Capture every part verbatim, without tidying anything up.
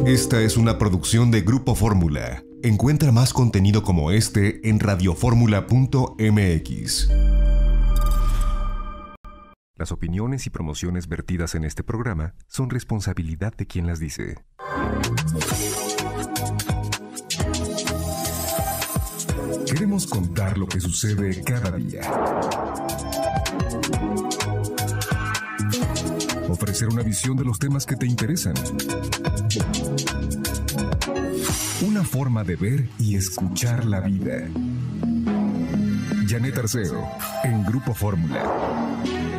Esta es una producción de Grupo Fórmula. Encuentra más contenido como este en radioformula punto m x. Las opiniones y promociones vertidas en este programa son responsabilidad de quien las dice. Queremos contar lo que sucede cada día. Ofrecer una visión de los temas que te interesan. Una forma de ver y escuchar la vida. Janet Arceo, en Grupo Fórmula.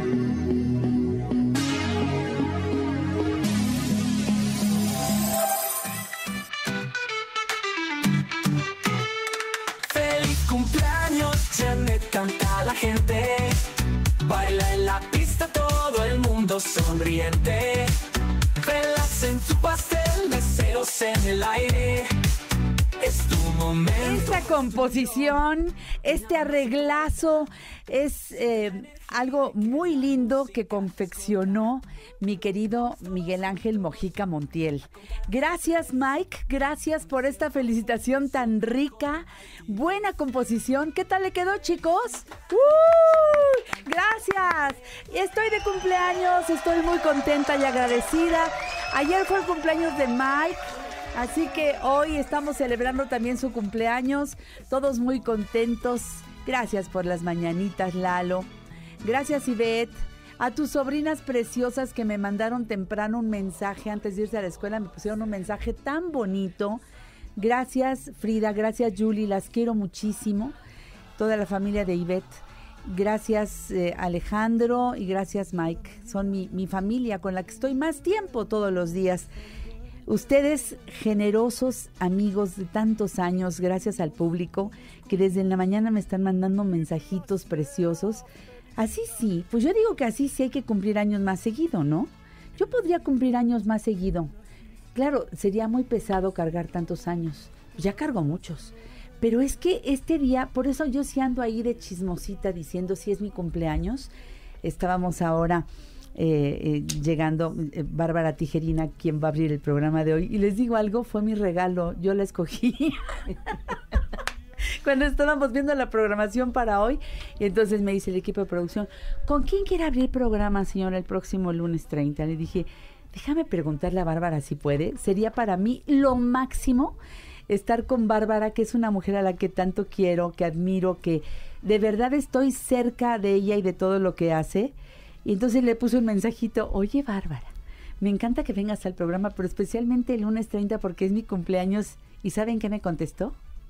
Feliz cumpleaños, Janet, canta la gente. Baila en la pista todo el mundo sonriente. Velas en tu pastel, deseos en el aire. Es tu momento. Esta composición, este arreglazo es eh, algo muy lindo que confeccionó mi querido Miguel Ángel Mojica Montiel. Gracias, Mike, gracias por esta felicitación tan rica. Buena composición. ¿Qué tal le quedó, chicos? ¡Uh! Gracias. Estoy de cumpleaños, estoy muy contenta y agradecida. Ayer fue el cumpleaños de Mike. Así que hoy estamos celebrando también su cumpleaños, todos muy contentos. Gracias por las mañanitas, Lalo. Gracias, Ivette. A tus sobrinas preciosas que me mandaron temprano un mensaje antes de irse a la escuela, me pusieron un mensaje tan bonito. Gracias, Frida, gracias, Julie, las quiero muchísimo. Toda la familia de Ivette. Gracias, eh, Alejandro, y gracias, Mike. Son mi, mi familia con la que estoy más tiempo todos los días. Ustedes, generosos amigos de tantos años, gracias al público que desde la mañana me están mandando mensajitos preciosos. Así sí, pues yo digo que así sí hay que cumplir años más seguido, ¿no? Yo podría cumplir años más seguido. Claro, sería muy pesado cargar tantos años. Ya cargo muchos. Pero es que este día, por eso yo sí ando ahí de chismosita diciendo si es mi cumpleaños. Estábamos ahora... Eh, eh, llegando eh, Bárbara Tijerina, quien va a abrir el programa de hoy, y les digo algo, fue mi regalo, yo la escogí cuando estábamos viendo la programación para hoy, y entonces me dice el equipo de producción, ¿con quién quiere abrir programa, señora, el próximo lunes treinta? Le dije, déjame preguntarle a Bárbara si puede, sería para mí lo máximo estar con Bárbara, que es una mujer a la que tanto quiero, que admiro, que de verdad estoy cerca de ella y de todo lo que hace. Y entonces le puse un mensajito, oye, Bárbara, me encanta que vengas al programa, pero especialmente el lunes treinta porque es mi cumpleaños. ¿Y saben qué me contestó?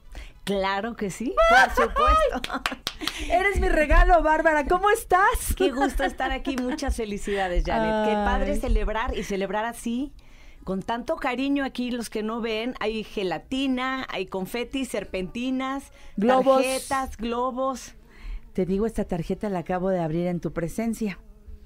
Claro que sí, por supuesto. Eres mi regalo, Bárbara. ¿Cómo estás? Qué gusto estar aquí. Muchas felicidades, Janet. Ay. Qué padre celebrar y celebrar así, con tanto cariño. Aquí los que no ven, hay gelatina, hay confetis, serpentinas, globos, tarjetas, globos. Te digo, esta tarjeta la acabo de abrir en tu presencia.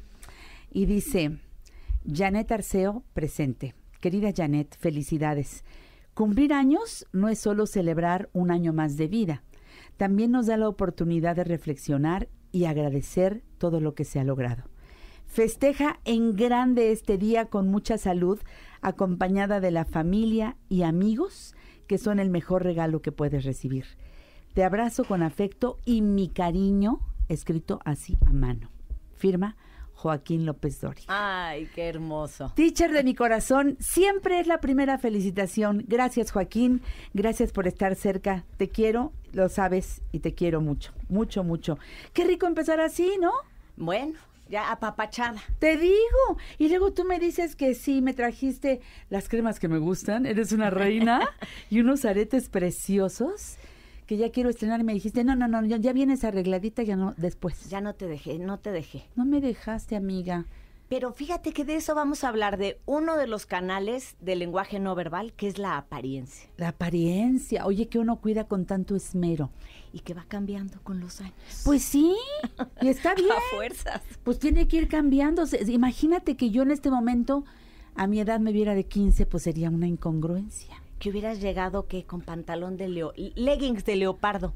Y dice, Janet Arceo, presente. Querida Janet, felicidades. Cumplir años no es solo celebrar un año más de vida. También nos da la oportunidad de reflexionar y agradecer todo lo que se ha logrado. Festeja en grande este día con mucha salud, acompañada de la familia y amigos, que son el mejor regalo que puedes recibir. Te abrazo con afecto y mi cariño, escrito así a mano. Firma Joaquín López Dori. Ay, qué hermoso. Teacher de mi corazón, siempre es la primera felicitación. Gracias, Joaquín. Gracias por estar cerca. Te quiero, lo sabes, y te quiero mucho, mucho, mucho. Qué rico empezar así, ¿no? Bueno, ya apapachada. Te digo. Y luego tú me dices que sí, me trajiste las cremas que me gustan. Eres una reina. Y unos aretes preciosos que ya quiero estrenar, y me dijiste, no, no, no, ya, ya vienes arregladita, ya no, después. Ya no te dejé, no te dejé. No me dejaste, amiga. Pero fíjate que de eso vamos a hablar, de uno de los canales del lenguaje no verbal, que es la apariencia. La apariencia, oye, que uno cuida con tanto esmero. Y que va cambiando con los años. Pues sí, y está bien. A fuerzas. Pues tiene que ir cambiando. Imagínate que yo en este momento, a mi edad me viera de quince, pues sería una incongruencia. Que hubieras llegado que con pantalón de leo, leggings de leopardo.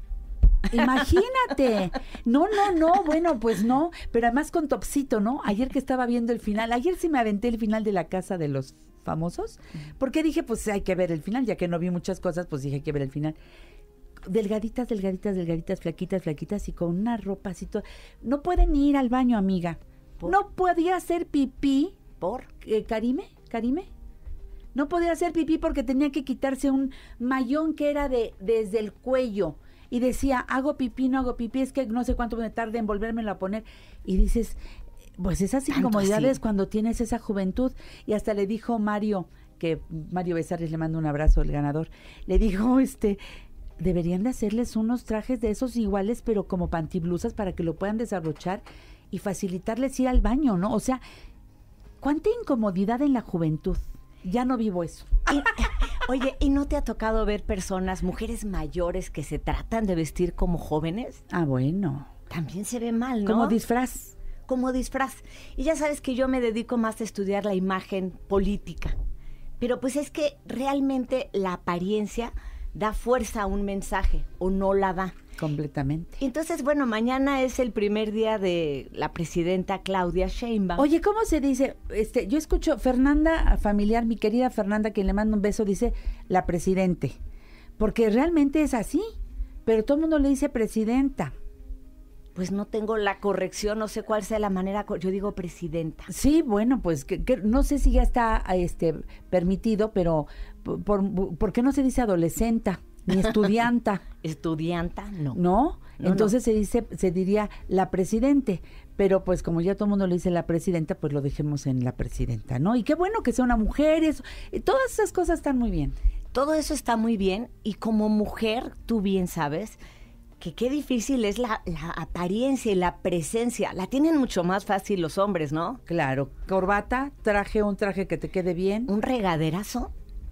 Imagínate. No, no, no, bueno, pues no, pero además con topsito, ¿no? Ayer que estaba viendo el final, ayer sí me aventé el final de La Casa de los famosos, porque dije, pues hay que ver el final, ya que no vi muchas cosas, pues dije hay que ver el final. Delgaditas, delgaditas, delgaditas, flaquitas, flaquitas y con una ropa así toda. No pueden ir al baño, amiga. ¿Por? No podía hacer pipí. ¿Por? Eh, ¿Karime? ¿Karime? No podía hacer pipí porque tenía que quitarse un mayón que era de desde el cuello. Y decía, hago pipí, no hago pipí, es que no sé cuánto me tarde en volvérmelo a poner. Y dices, pues esas incomodidades cuando tienes esa juventud. Y hasta le dijo Mario, que Mario Besares, le mando un abrazo al ganador, le dijo, este, deberían de hacerles unos trajes de esos iguales, pero como pantiblusas para que lo puedan desabrochar y facilitarles ir al baño, ¿no? O sea, ¿cuánta incomodidad en la juventud? Ya no vivo eso. Y, oye, ¿y no te ha tocado ver personas, mujeres mayores que se tratan de vestir como jóvenes? Ah, bueno. También se ve mal, ¿no? Como disfraz. Como disfraz. Y ya sabes que yo me dedico más a estudiar la imagen política. Pero pues es que realmente la apariencia da fuerza a un mensaje o no la da. Completamente. Entonces, bueno, mañana es el primer día de la presidenta Claudia Sheinbaum. Oye, ¿cómo se dice? Este, yo escucho Fernanda, familiar, mi querida Fernanda, quien le mando un beso, dice la presidente. Porque realmente es así, pero todo el mundo le dice presidenta. Pues no tengo la corrección, no sé cuál sea la manera, yo digo presidenta. Sí, bueno, pues que, que no sé si ya está este permitido, pero por, por, ¿por qué no se dice adolescenta? Ni estudianta. Estudianta, no. ¿No? No, Entonces no. se dice, se diría la presidente, pero pues como ya todo el mundo le dice la presidenta, pues lo dejemos en la presidenta, ¿no? Y qué bueno que sea una mujer, eso, y todas esas cosas están muy bien. Todo eso está muy bien, y como mujer, tú bien sabes que qué difícil es la, la apariencia y la presencia. La tienen mucho más fácil los hombres, ¿no? Claro, corbata, traje, un traje que te quede bien. Un regaderazo,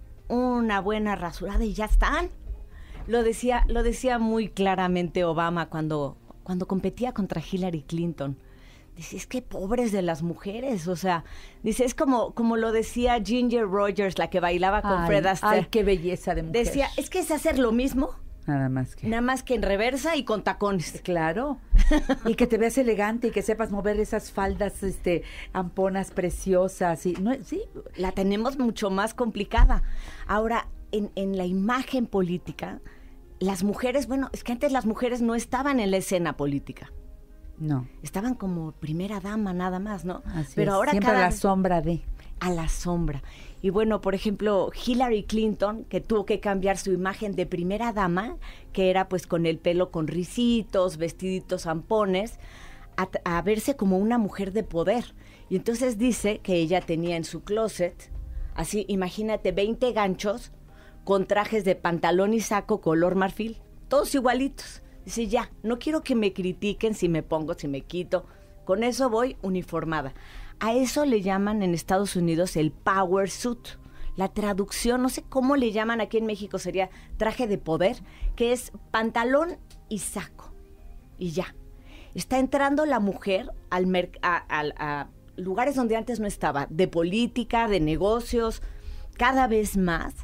una buena rasurada y ya están. Lo decía, lo decía muy claramente Obama cuando, cuando competía contra Hillary Clinton. Dice, es que pobres de las mujeres, o sea, dice, es como, como lo decía Ginger Rogers, la que bailaba con Ay, Fred Astaire. Ay, qué belleza de mujer. Decía, es que es hacer lo mismo, nada más que. nada más que en reversa y con tacones. Claro, y que te veas elegante y que sepas mover esas faldas, este, amponas preciosas, y no, sí. La tenemos mucho más complicada. Ahora, en, en la imagen política, las mujeres, bueno, es que antes las mujeres no estaban en la escena política. No. Estaban como primera dama nada más, ¿no? Así Pero es, ahora siempre cada a la sombra de. A la sombra. Y bueno, por ejemplo, Hillary Clinton, que tuvo que cambiar su imagen de primera dama, que era pues con el pelo con risitos, vestiditos zampones, a, a verse como una mujer de poder. Y entonces dice que ella tenía en su closet, así, imagínate, veinte ganchos con trajes de pantalón y saco color marfil, todos igualitos. Dice, ya, no quiero que me critiquen si me pongo, si me quito. Con eso voy uniformada. A eso le llaman en Estados Unidos el power suit. La traducción, no sé cómo le llaman aquí en México, sería traje de poder, que es pantalón y saco. Y ya. Está entrando la mujer al merc- a, a, a lugares donde antes no estaba, de política, de negocios, cada vez más.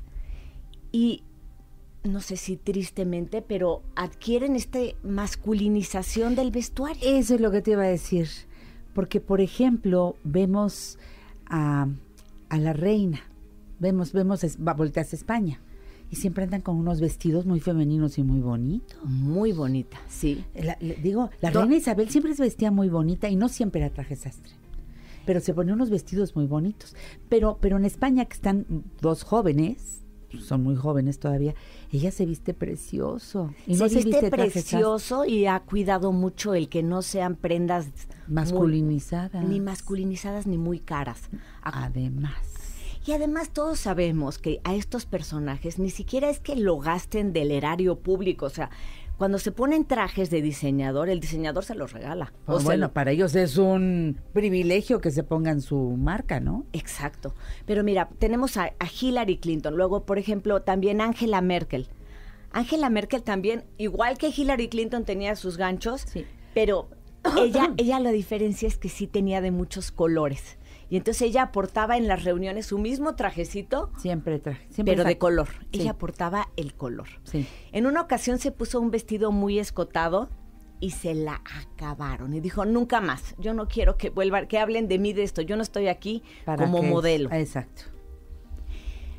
Y no sé si tristemente, pero adquieren esta masculinización del vestuario. Eso es lo que te iba a decir. Porque, por ejemplo, vemos a, a la reina, vemos, vemos, volteas a España, y siempre andan con unos vestidos muy femeninos y muy bonitos. Muy bonita, sí. La, la, digo, la Do- reina Isabel siempre se vestía muy bonita y no siempre era traje sastre, pero se ponía unos vestidos muy bonitos. Pero, pero en España, que están dos jóvenes, son muy jóvenes todavía, ella se viste precioso. Y se, no viste, se viste traje precioso y ha cuidado mucho el que no sean prendas masculinizadas. Muy, ni masculinizadas ni muy caras. Además. Y además todos sabemos que a estos personajes ni siquiera es que lo gasten del erario público, o sea, cuando se ponen trajes de diseñador, el diseñador se los regala. Oh, o bueno, lo... para ellos es un privilegio que se pongan su marca, ¿no? Exacto. Pero mira, tenemos a, a Hillary Clinton, luego, por ejemplo, también Angela Merkel. Angela Merkel también, igual que Hillary Clinton tenía sus ganchos, sí. pero ella, ella la diferencia es que sí tenía de muchos colores. Y entonces ella portaba en las reuniones su mismo trajecito, siempre traje, siempre pero saco. de color. Sí. Ella portaba el color. Sí. En una ocasión se puso un vestido muy escotado y se la acabaron. Y dijo, nunca más, yo no quiero que vuelvan, que hablen de mí de esto. Yo no estoy aquí ¿Para como qué? modelo. Exacto.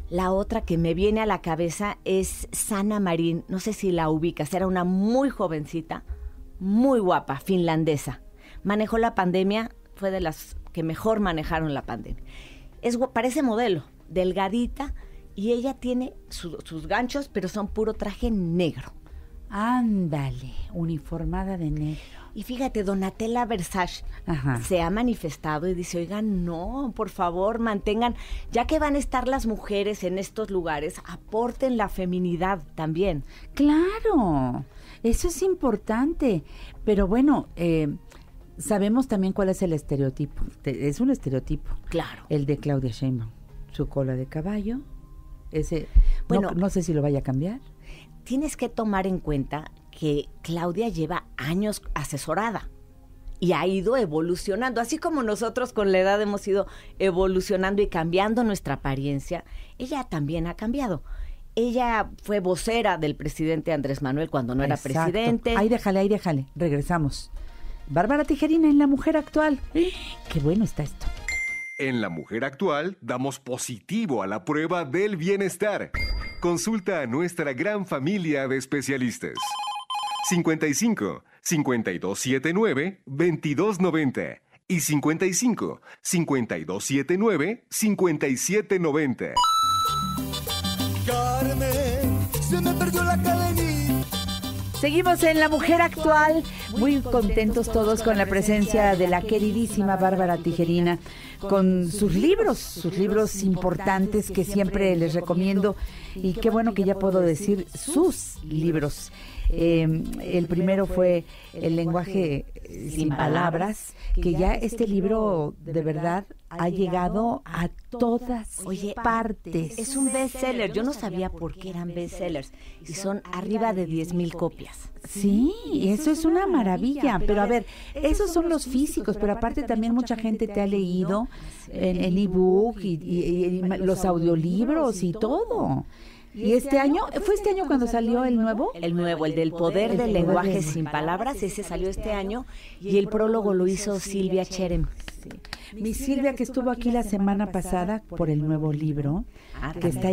La otra que me viene a la cabeza es Sanna Marin, no sé si la ubicas, era una muy jovencita, muy guapa, finlandesa. Manejó la pandemia, fue de las que mejor manejaron la pandemia. Es, parece modelo, delgadita, y ella tiene su, sus ganchos, pero son puro traje negro. Ándale, uniformada de negro. Y fíjate, Donatella Versace Ajá. se ha manifestado y dice, oigan, no, por favor, mantengan, ya que van a estar las mujeres en estos lugares, aporten la feminidad también. Claro, eso es importante. Pero bueno, eh, sabemos también cuál es el estereotipo. Es un estereotipo. Claro. El de Claudia Sheinbaum. Su cola de caballo. Ese, Bueno, no, no sé si lo vaya a cambiar. Tienes que tomar en cuenta que Claudia lleva años asesorada y ha ido evolucionando, así como nosotros con la edad hemos ido evolucionando y cambiando nuestra apariencia, ella también ha cambiado. Ella fue vocera del presidente Andrés Manuel cuando no Exacto. era presidente. Ahí déjale, ahí déjale. Regresamos. Bárbara Tijerina en La Mujer Actual. Qué bueno está esto. En La Mujer Actual damos positivo a la prueba del bienestar. Consulta a nuestra gran familia de especialistas. cincuenta y cinco, cincuenta y dos setenta y nueve, veintidós noventa y cincuenta y cinco, cincuenta y dos setenta y nueve, cincuenta y siete noventa. Carmen, se me perdió la cadenita. Seguimos en La Mujer Actual, muy contentos todos con la presencia de la queridísima Bárbara Tijerina, con sus libros, sus libros importantes que siempre les recomiendo, y qué bueno que ya puedo decir sus libros. Eh, el primero fue El lenguaje sin palabras, que ya este libro de verdad ha llegado a todas Oye, partes. Es un bestseller. Yo no sabía por qué eran bestsellers y son arriba de diez mil copias. Sí, eso es una maravilla, pero a ver, esos son los físicos, pero aparte también mucha gente te ha leído en, en ebook y, y, y los audiolibros y todo. Y este año, ¿fue este año cuando salió el nuevo? El nuevo, el del poder del lenguaje sin palabras, ese salió este año y el prólogo lo hizo Silvia Cherem. Mi Silvia, que estuvo aquí la semana pasada por el nuevo libro, que está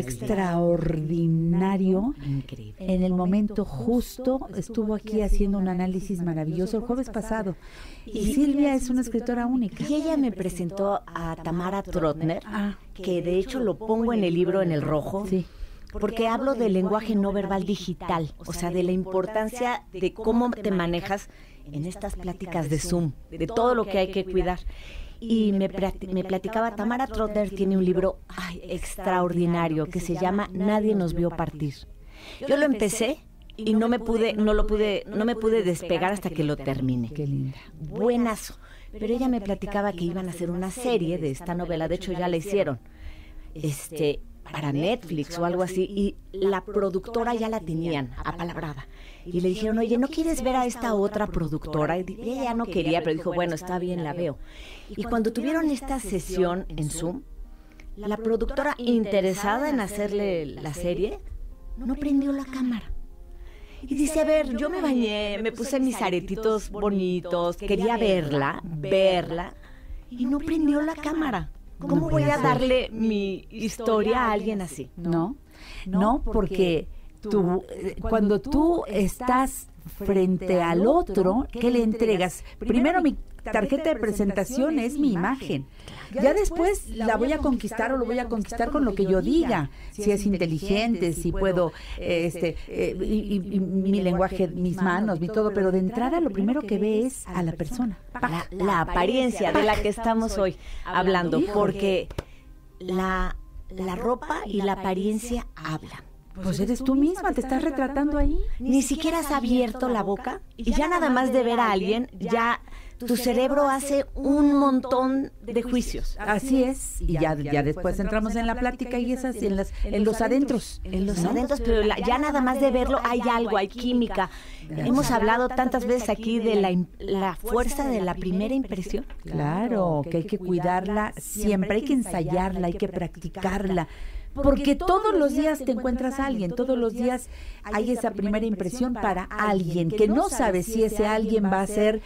extraordinario. Increíble. En el momento justo estuvo aquí haciendo un análisis maravilloso el jueves pasado. Y Silvia es una escritora única. Y ella me presentó a Tamara Trotner, Ah. que de hecho lo pongo en el libro en el rojo. Sí. Porque hablo del lenguaje no verbal digital, o sea, de la importancia de cómo te manejas en estas pláticas de Zoom, de todo lo que hay que cuidar. Y me, me platicaba, Tamara Trotner tiene un libro ay, extraordinario que se llama Nadie nos vio partir. Yo lo empecé y no me pude, no lo pude, no me pude despegar hasta que lo terminé. Qué linda. Buenazo. Pero ella me platicaba que iban a hacer una serie de esta novela, de hecho ya la hicieron. Este, para Netflix o algo así, y la productora ya la tenían apalabrada. Y le dijeron, oye, ¿no quieres ver a esta otra productora? Y ella ya no quería, pero dijo, bueno, está bien, la veo. Y cuando tuvieron esta sesión en Zoom, la productora interesada en hacerle la serie, no prendió la cámara. Y dice, a ver, yo me bañé, me puse mis aretitos bonitos, quería verla, verla, y no prendió la cámara. ¿Cómo voy a darle mi historia a alguien así? No, no, porque tú, cuando tú estás frente al otro, ¿qué le entregas? Primero, mi tarjeta de presentación es mi imagen. Ya después la voy a conquistar o lo voy a conquistar con lo que yo diga. Si es inteligente, si puedo, este, eh, y, y, y mi lenguaje, mis manos, mi todo. Pero de entrada lo primero que ve es a la persona. La, la apariencia de la que estamos hoy hablando, porque la, la ropa y la apariencia hablan. Pues eres tú misma, te estás retratando ahí. Ni siquiera has abierto la boca y ya nada más de ver a alguien, ya tu cerebro hace un montón de juicios. Así es. Y ya, ya después entramos en la plática y esas en, las, en los adentros. En los adentros, pero la, ya nada más de verlo hay algo, hay química. Hemos hablado tantas veces aquí de la, la fuerza de la primera impresión. Claro, que hay que cuidarla siempre, hay que ensayarla, hay que practicarla. Porque todos los días te encuentras a alguien, todos los días hay esa primera impresión para alguien, que no sabes si ese alguien va a ser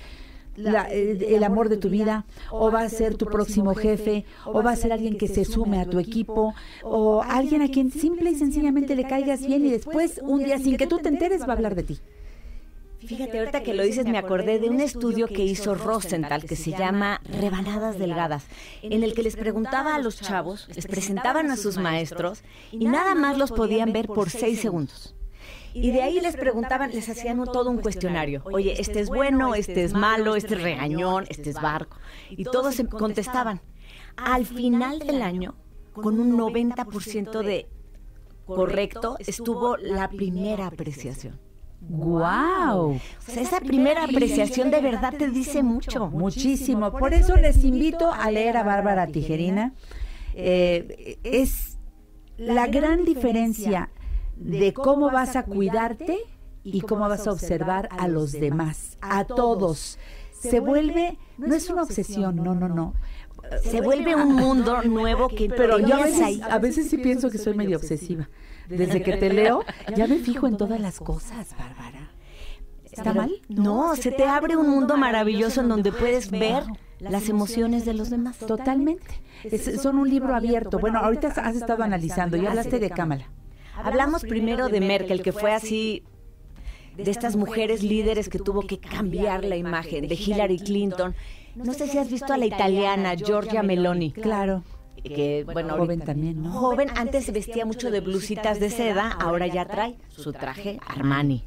la, el, el amor de tu vida, o va a ser tu próximo jefe, o va a ser alguien que se sume a tu equipo, o alguien a quien simple y sencillamente le caigas bien y después, un día sin que tú te enteres, va a hablar de ti. Fíjate, ahorita que lo dices, me acordé de un estudio que hizo Rosenthal que se llama Rebanadas Delgadas, en el que les preguntaba a los chavos, les presentaban a sus maestros y nada más los podían ver por seis segundos. Y de ahí les preguntaban, les hacían un, todo un cuestionario. Oye, este es bueno, este es malo, este es regañón, este es barco. Y todos se contestaban. Al final del año, con un noventa por ciento de correcto, estuvo la primera apreciación. ¡Guau! O sea, esa primera apreciación de verdad te dice mucho. Muchísimo. Por eso les invito a leer a Bárbara Tijerina. Eh, es la gran diferencia de cómo vas a cuidarte y cómo vas a observar a los demás, a todos. Se vuelve, no es una obsesión, no, no, no. Se vuelve un mundo nuevo que pero yo a veces, ahí. a veces sí pienso que soy medio obsesiva. Desde que te leo, ya me fijo en todas las cosas, Bárbara. ¿Está mal? No, se te abre un mundo maravilloso en donde puedes ver las emociones de los demás. Totalmente. Es, son un libro abierto. Bueno, ahorita has estado analizando, ya hablaste de Kamala. Hablamos primero de Merkel, que fue así, de estas mujeres líderes que tuvo que cambiar la imagen, de Hillary Clinton. No sé si has visto a la italiana Giorgia Meloni. Claro. Que, bueno, joven ahorita, también, ¿no? Joven, antes se vestía mucho de blusitas de seda, ahora ya trae su traje Armani.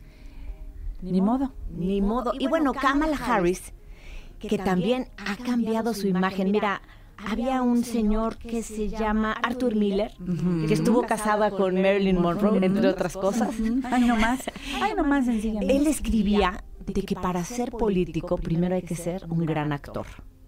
Ni modo. Ni modo. Y bueno, Kamala Harris, que también ha cambiado su imagen. Mira, había un señor que se llama Arthur Miller, uh-huh, que estuvo casada con Marilyn Monroe, entre otras cosas. Ay, no más. Ay, no más, sencillamente. Él escribía de que para ser político primero hay que ser un gran actor.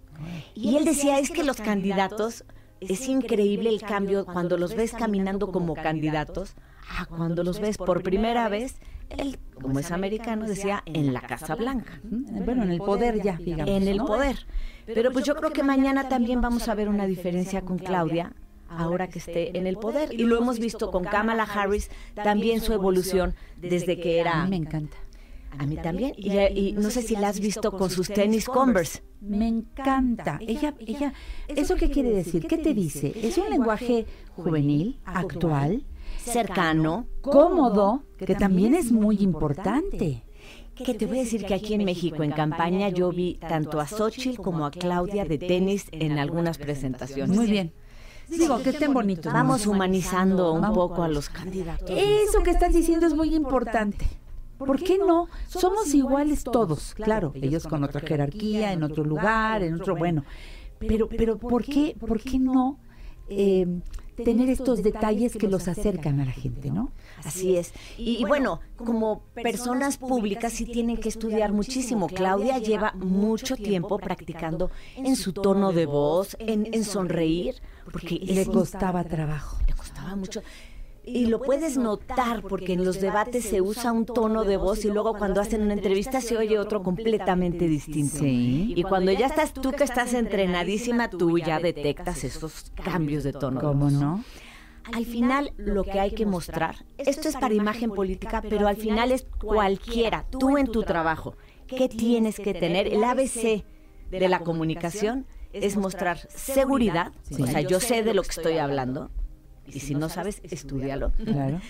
Y él decía, es que los candidatos, es increíble el cambio cuando los ves caminando como candidatos a cuando los ves por primera vez. Él, como es americano, decía en la Casa Blanca. Bueno, en el poder ya, digamos. En el poder. Pero pues yo creo que mañana también vamos a ver una diferencia con Claudia, ahora que esté en el poder. Y lo hemos visto con Kamala Harris, también su evolución desde que era... A mí me encanta. A mí también. Y, y no sé si la has visto con sus tenis Converse. Me encanta. Ella, ella, ¿eso qué quiere decir? ¿Qué te dice? Es un lenguaje juvenil, actual, cercano, cómodo, que también es muy importante. Que te voy a decir que aquí en México, en campaña, yo vi tanto a Xóchitl como a Claudia de tenis en algunas presentaciones. Muy bien. Digo, que estén bonitos. Vamos humanizando un poco a los candidatos. Eso que estás diciendo es muy importante. ¿Por qué no? Somos iguales todos, claro, ellos con otra jerarquía, en otro lugar, en otro, bueno. Pero, pero ¿por qué, por qué no eh, tener estos detalles que los acercan a la gente, ¿no? Así es. Y, y bueno, como personas públicas sí tienen que estudiar muchísimo. Claudia lleva mucho tiempo practicando en su tono de voz, en, en sonreír, porque le costaba trabajo. Le costaba mucho. Y lo puedes notar porque en los debates se usa un tono de voz y luego cuando hacen una entrevista se oye otro completamente distinto. Sí. Y cuando ya estás tú que estás entrenadísima, tú ya detectas esos cambios de tono. ¿Cómo no? Al final lo que hay que mostrar, esto es para imagen política, pero al final es cualquiera, tú en tu trabajo, ¿qué tienes que tener? El A B C de la comunicación es mostrar seguridad, o sea, yo sé de lo que estoy hablando. Y si no sabes, estúdialo. Claro.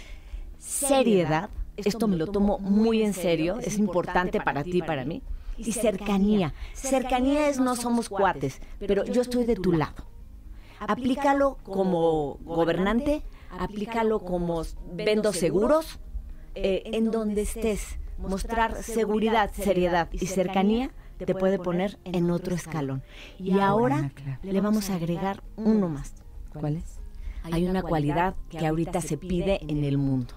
Seriedad, esto me lo tomo muy en serio, es importante para ti y para mí. Y cercanía. Cercanía es no somos cuates, pero yo estoy de tu lado. Aplícalo como gobernante, aplícalo como vendo seguros, eh, en donde estés. Mostrar seguridad, seriedad y cercanía te puede poner en otro escalón. Y ahora le vamos a agregar uno más. ¿Cuál es? Hay una cualidad que ahorita se pide en el mundo.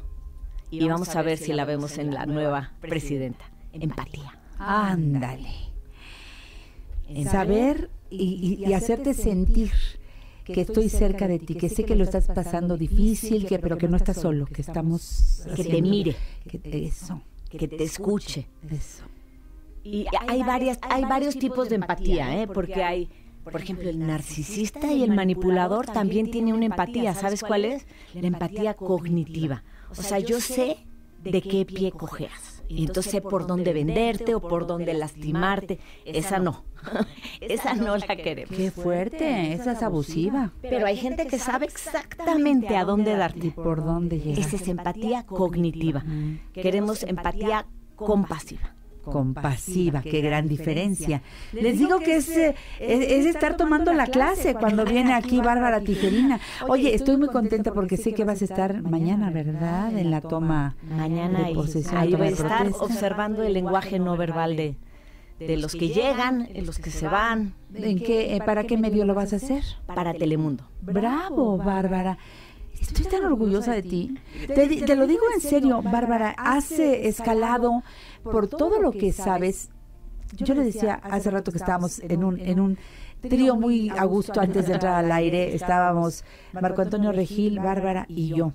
Y vamos a ver si la vemos en la nueva presidenta. Empatía. Ándale. Saber y, y, y hacerte sentir que estoy cerca de ti, que sé que lo estás pasando difícil, que pero que no estás solo, que estamos... Que te mire. Que te, eso. Que te escuche. Eso. Y hay varias, hay varios tipos de empatía, ¿eh? Porque hay... Por ejemplo, el narcisista y el manipulador también tiene una empatía. ¿Sabes cuál es? La empatía cognitiva. O sea, yo sé de qué pie cojeas. Y entonces sé por dónde venderte o por dónde lastimarte. Esa no. Esa no la queremos. Qué fuerte, esa es abusiva. Pero hay gente que sabe exactamente a dónde darte. Y por dónde llegar. Esa es empatía cognitiva. Queremos empatía compasiva. Compasiva, qué gran diferencia. Les digo que es, es, es estar tomando la clase cuando viene aquí Bárbara Tijerina. Oye, estoy muy contenta porque sé que vas a estar mañana, ¿verdad? En la toma mañana de posesión. Ahí voy a de estar protesta. observando el lenguaje no verbal de, de los que llegan, de los que se van. ¿En qué, ¿Para qué medio lo vas a hacer? Para Telemundo. Bravo, Bárbara. Estoy tan orgullosa de ti. Te, te lo digo en serio, Bárbara, has eh, escalado por todo lo que sabes. Yo le decía hace rato que estábamos en un, en un trío muy a gusto antes de entrar al aire. Estábamos Marco Antonio Regil, Bárbara y yo.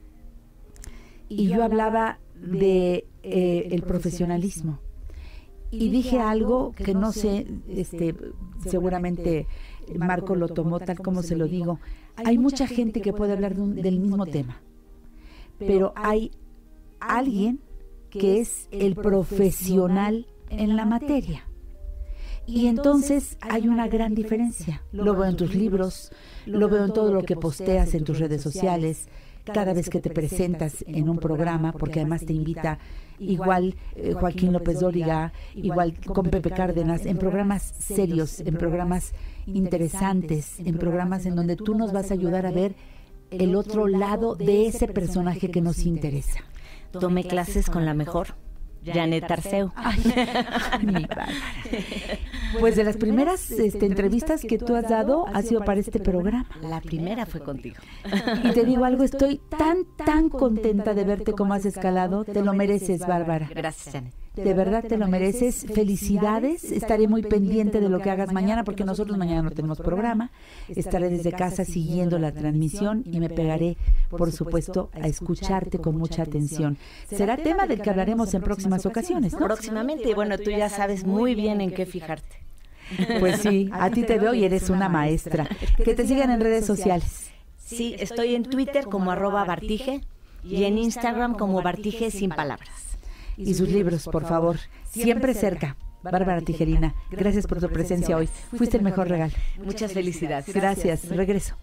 Y yo hablaba de eh, el profesionalismo. Y dije algo que no sé, este, seguramente Marco lo tomó tal como se lo digo. Hay mucha gente que puede hablar de un, del mismo tema, pero hay alguien que es el profesional en la materia. Y entonces hay una gran diferencia. Lo veo en tus libros, lo veo en todo lo que posteas en tus redes sociales, cada vez que te presentas en un programa, porque además te invita igual eh, Joaquín López Dóriga, igual con Pepe Cárdenas, en programas serios, en programas interesantes, en programas en donde tú nos vas a ayudar a ver el otro lado de ese personaje que nos interesa. Tomé clases con la mejor, Janet Arceo. Ay, mi Bárbara. Pues de las primeras este, entrevistas que tú has dado ha sido para este programa. La primera fue contigo. Y te digo algo, estoy tan, tan contenta de verte cómo has escalado. Te lo mereces, Bárbara. Gracias, Janet. De verdad te lo mereces. Felicidades. Estaré muy pendiente de lo que hagas mañana porque nosotros mañana no tenemos programa. Estaré desde casa siguiendo la transmisión y me pegaré, por supuesto, a escucharte con mucha atención. Será tema del que hablaremos en próximas ocasiones, ¿no? Próximamente, y bueno, tú ya sabes muy bien en qué fijarte. Pues sí, a ti te veo y eres una maestra. Que te sigan en redes sociales. Sí, estoy en Twitter como arroba Bartige y en Instagram como Bartige sin palabras. Y sus libros, por favor, siempre cerca. Bárbara Tijerina, gracias por tu presencia hoy. Fuiste el mejor regalo. Muchas felicidades. Gracias, regreso.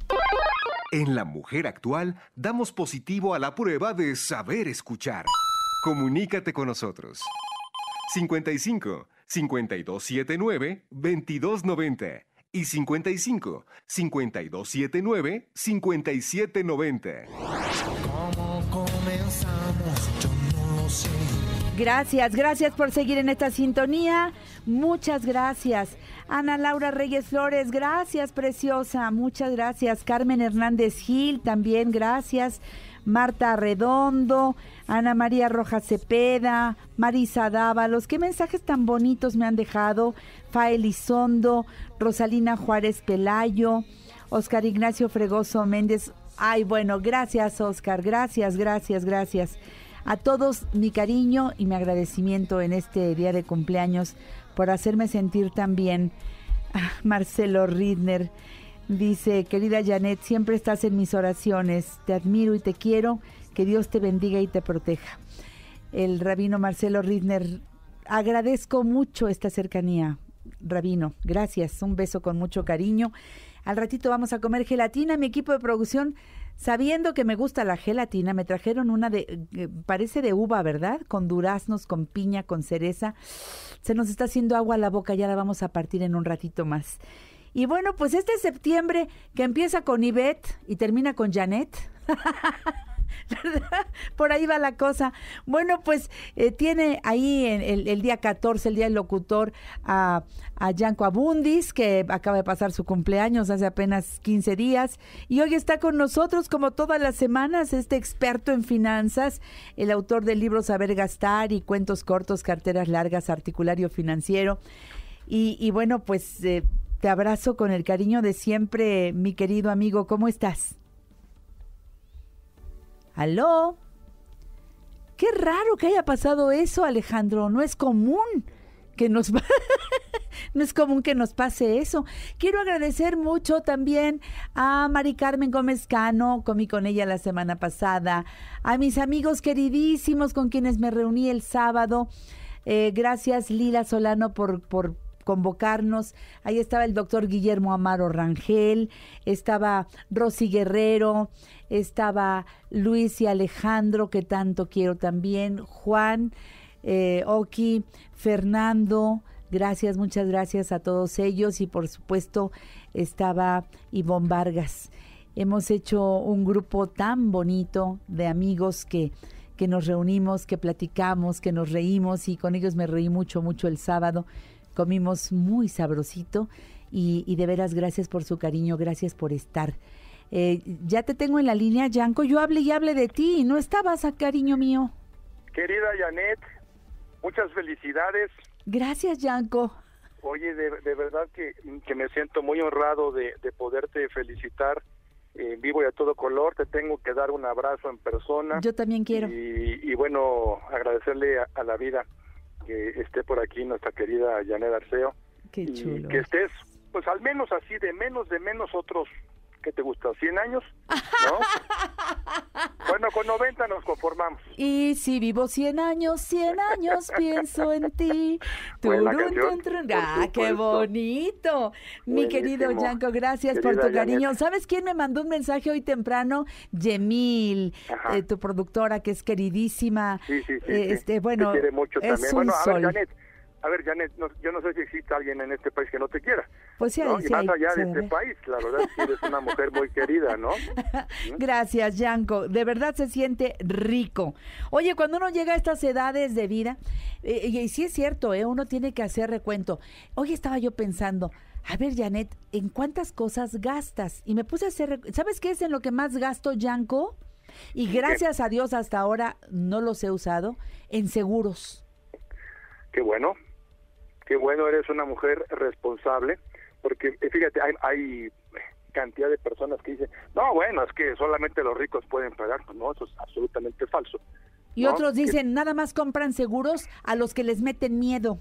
En La Mujer Actual damos positivo a la prueba de saber escuchar. Comunícate con nosotros. cincuenta y cinco, cincuenta y dos setenta y nueve, veintidós noventa y cincuenta y cinco, cincuenta y dos setenta y nueve, cincuenta y siete noventa. ¿Cómo comenzamos? Yo no lo sé. Gracias, gracias por seguir en esta sintonía. Muchas gracias. Ana Laura Reyes Flores, gracias, preciosa. Muchas gracias. Carmen Hernández Gil, también gracias. Marta Redondo, Ana María Rojas Cepeda, Marisa Dávalos, qué mensajes tan bonitos me han dejado. Fa Elizondo, Rosalina Juárez Pelayo, Oscar Ignacio Fregoso Méndez. Ay, bueno, gracias, Oscar, gracias, gracias, gracias. A todos mi cariño y mi agradecimiento en este día de cumpleaños por hacerme sentir tan bien. Ah, Marcelo Ridner dice, querida Janet, siempre estás en mis oraciones, te admiro y te quiero, que Dios te bendiga y te proteja. El rabino Marcelo Ridner, agradezco mucho esta cercanía, rabino, gracias, un beso con mucho cariño. Al ratito vamos a comer gelatina, mi equipo de producción, sabiendo que me gusta la gelatina, me trajeron una de, eh, parece de uva, ¿verdad? Con duraznos, con piña, con cereza. Se nos está haciendo agua a la boca, ya la vamos a partir en un ratito más. Y bueno, pues este septiembre que empieza con Ivette y termina con Janet, ¿verdad? Por ahí va la cosa. Bueno, pues eh, tiene ahí en el, el día catorce, el día del locutor, a, a Yanko Abundis, que acaba de pasar su cumpleaños hace apenas quince días, y hoy está con nosotros como todas las semanas este experto en finanzas, el autor del libro Saber Gastar y Cuentos Cortos, Carteras Largas, Articulario Financiero. Y, y bueno, pues eh, te abrazo con el cariño de siempre, mi querido amigo. ¿Cómo estás? ¿Aló? Qué raro que haya pasado eso, Alejandro. No es común que nos no es común que nos pase eso. Quiero agradecer mucho también a Mari Carmen Gómez Cano, comí con ella la semana pasada, a mis amigos queridísimos con quienes me reuní el sábado. Eh, gracias Lila Solano por, por convocarnos. Ahí estaba el doctor Guillermo Amaro Rangel, estaba Rosy Guerrero, estaba Luis y Alejandro, que tanto quiero también, Juan, eh, Oki, Fernando, gracias, muchas gracias a todos ellos, y por supuesto estaba Ivonne Vargas. Hemos hecho un grupo tan bonito de amigos que, que nos reunimos, que platicamos, que nos reímos, y con ellos me reí mucho, mucho el sábado. Comimos muy sabrosito y, y de veras gracias por su cariño, gracias por estar. Eh, ya te tengo en la línea, Yanko, yo hablé y hablé de ti, ¿no estabas, cariño mío? Querida Janet, muchas felicidades. Gracias, Yanko. Oye, de, de verdad que, que me siento muy honrado de, de poderte felicitar en vivo y a todo color. Te tengo que dar un abrazo en persona. Yo también quiero. Y, y bueno, agradecerle a, a la vida que esté por aquí nuestra querida Janet Arceo. Qué y chulo. que estés, pues al menos así, de menos de menos otros, ¿qué te gusta? ¿cien años? ¿No? Bueno, con noventa nos conformamos. Y si vivo cien años, cien años pienso en ti. Buena Turun, canción, tun, trun. por ¡Ah, qué supuesto. bonito! Mi querido Buenísimo. Yanko, gracias por Querida tu cariño. Janet. ¿Sabes quién me mandó un mensaje hoy temprano? Yemil, Ajá. eh, tu productora, que es queridísima. Sí, sí, sí. Eh, sí. Este, bueno, te quiere mucho es también. un Bueno, a sol. ver, Janet, a ver, Janet, no- yo no sé si existe alguien en este país que no te quiera. Pues sí, ¿no? ahí Y sí más hay, allá se de debe. este país, la verdad es que eres una mujer muy querida, ¿no? Gracias, Yanko. De verdad se siente rico. Oye, cuando uno llega a estas edades de vida, eh, y sí es cierto, eh, uno tiene que hacer recuento. Hoy estaba yo pensando, a ver, Janet, ¿en cuántas cosas gastas? Y me puse a hacer, recu- ¿sabes qué es en lo que más gasto, Yanko? Y gracias a Dios hasta ahora no los he usado, en seguros. Qué bueno, qué bueno, eres una mujer responsable, porque eh, fíjate, hay, hay cantidad de personas que dicen, no, bueno, es que solamente los ricos pueden pagar. No, eso es absolutamente falso. Y ¿no? otros Que- dicen, nada más compran seguros a los que les meten miedo.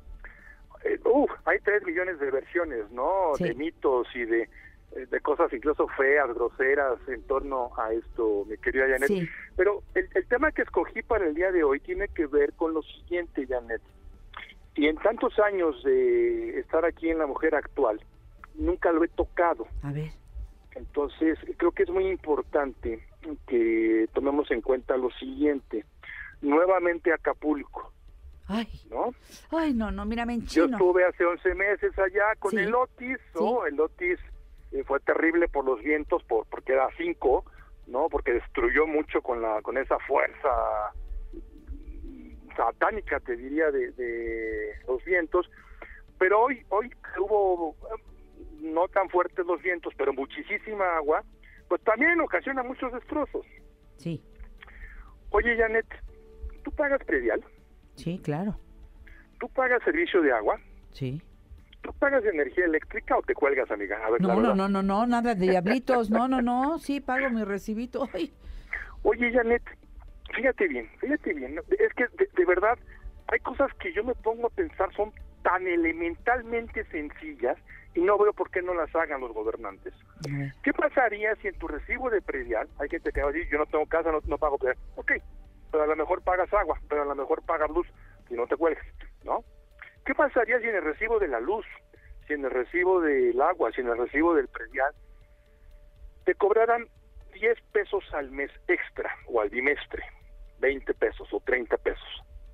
Eh, uf, hay tres millones de versiones, ¿no? Sí. De mitos y de, eh, de cosas incluso feas, groseras en torno a esto, mi querida Janet. Sí. Pero el, el tema que escogí para el día de hoy tiene que ver con lo siguiente, Janet. Y en tantos años de estar aquí en La Mujer Actual, nunca lo he tocado. A ver. Entonces, creo que es muy importante que tomemos en cuenta lo siguiente. Nuevamente Acapulco, Ay, ¿no? ay, no, no, mírame en Yo chino. estuve hace once meses allá con Sí, el Otis, ¿no? El Otis eh, fue terrible por los vientos, por porque era cinco, ¿no? Porque destruyó mucho con la con esa fuerza satánica, te diría, de, de los vientos. Pero hoy hoy hubo eh, no tan fuertes los vientos, pero muchísima agua, pues también ocasiona muchos destrozos. Sí, Oye, Janet, ¿tú pagas predial? sí, claro. ¿Tú pagas servicio de agua? Sí. ¿Tú pagas energía eléctrica o te cuelgas, amiga? A ver, la No, no, verdad. no, no, no, nada de diablitos. No, no, no. Sí, pago mi recibito. Ay, Oye, Janet, fíjate bien, fíjate bien. ¿no? Es que de, de verdad hay cosas que yo me pongo a pensar son tan elementalmente sencillas y no veo por qué no las hagan los gobernantes. a ver. ¿Qué pasaría si en tu recibo de predial, hay gente que va a decir, yo no tengo casa, no, no pago predial? Ok, pero a lo mejor pagas agua, pero a lo mejor pagas luz y no te cuelgas, ¿no? ¿Qué pasaría si en el recibo de la luz, si en el recibo del agua, si en el recibo del predial, te cobraran diez pesos al mes extra o al bimestre, veinte pesos o treinta pesos?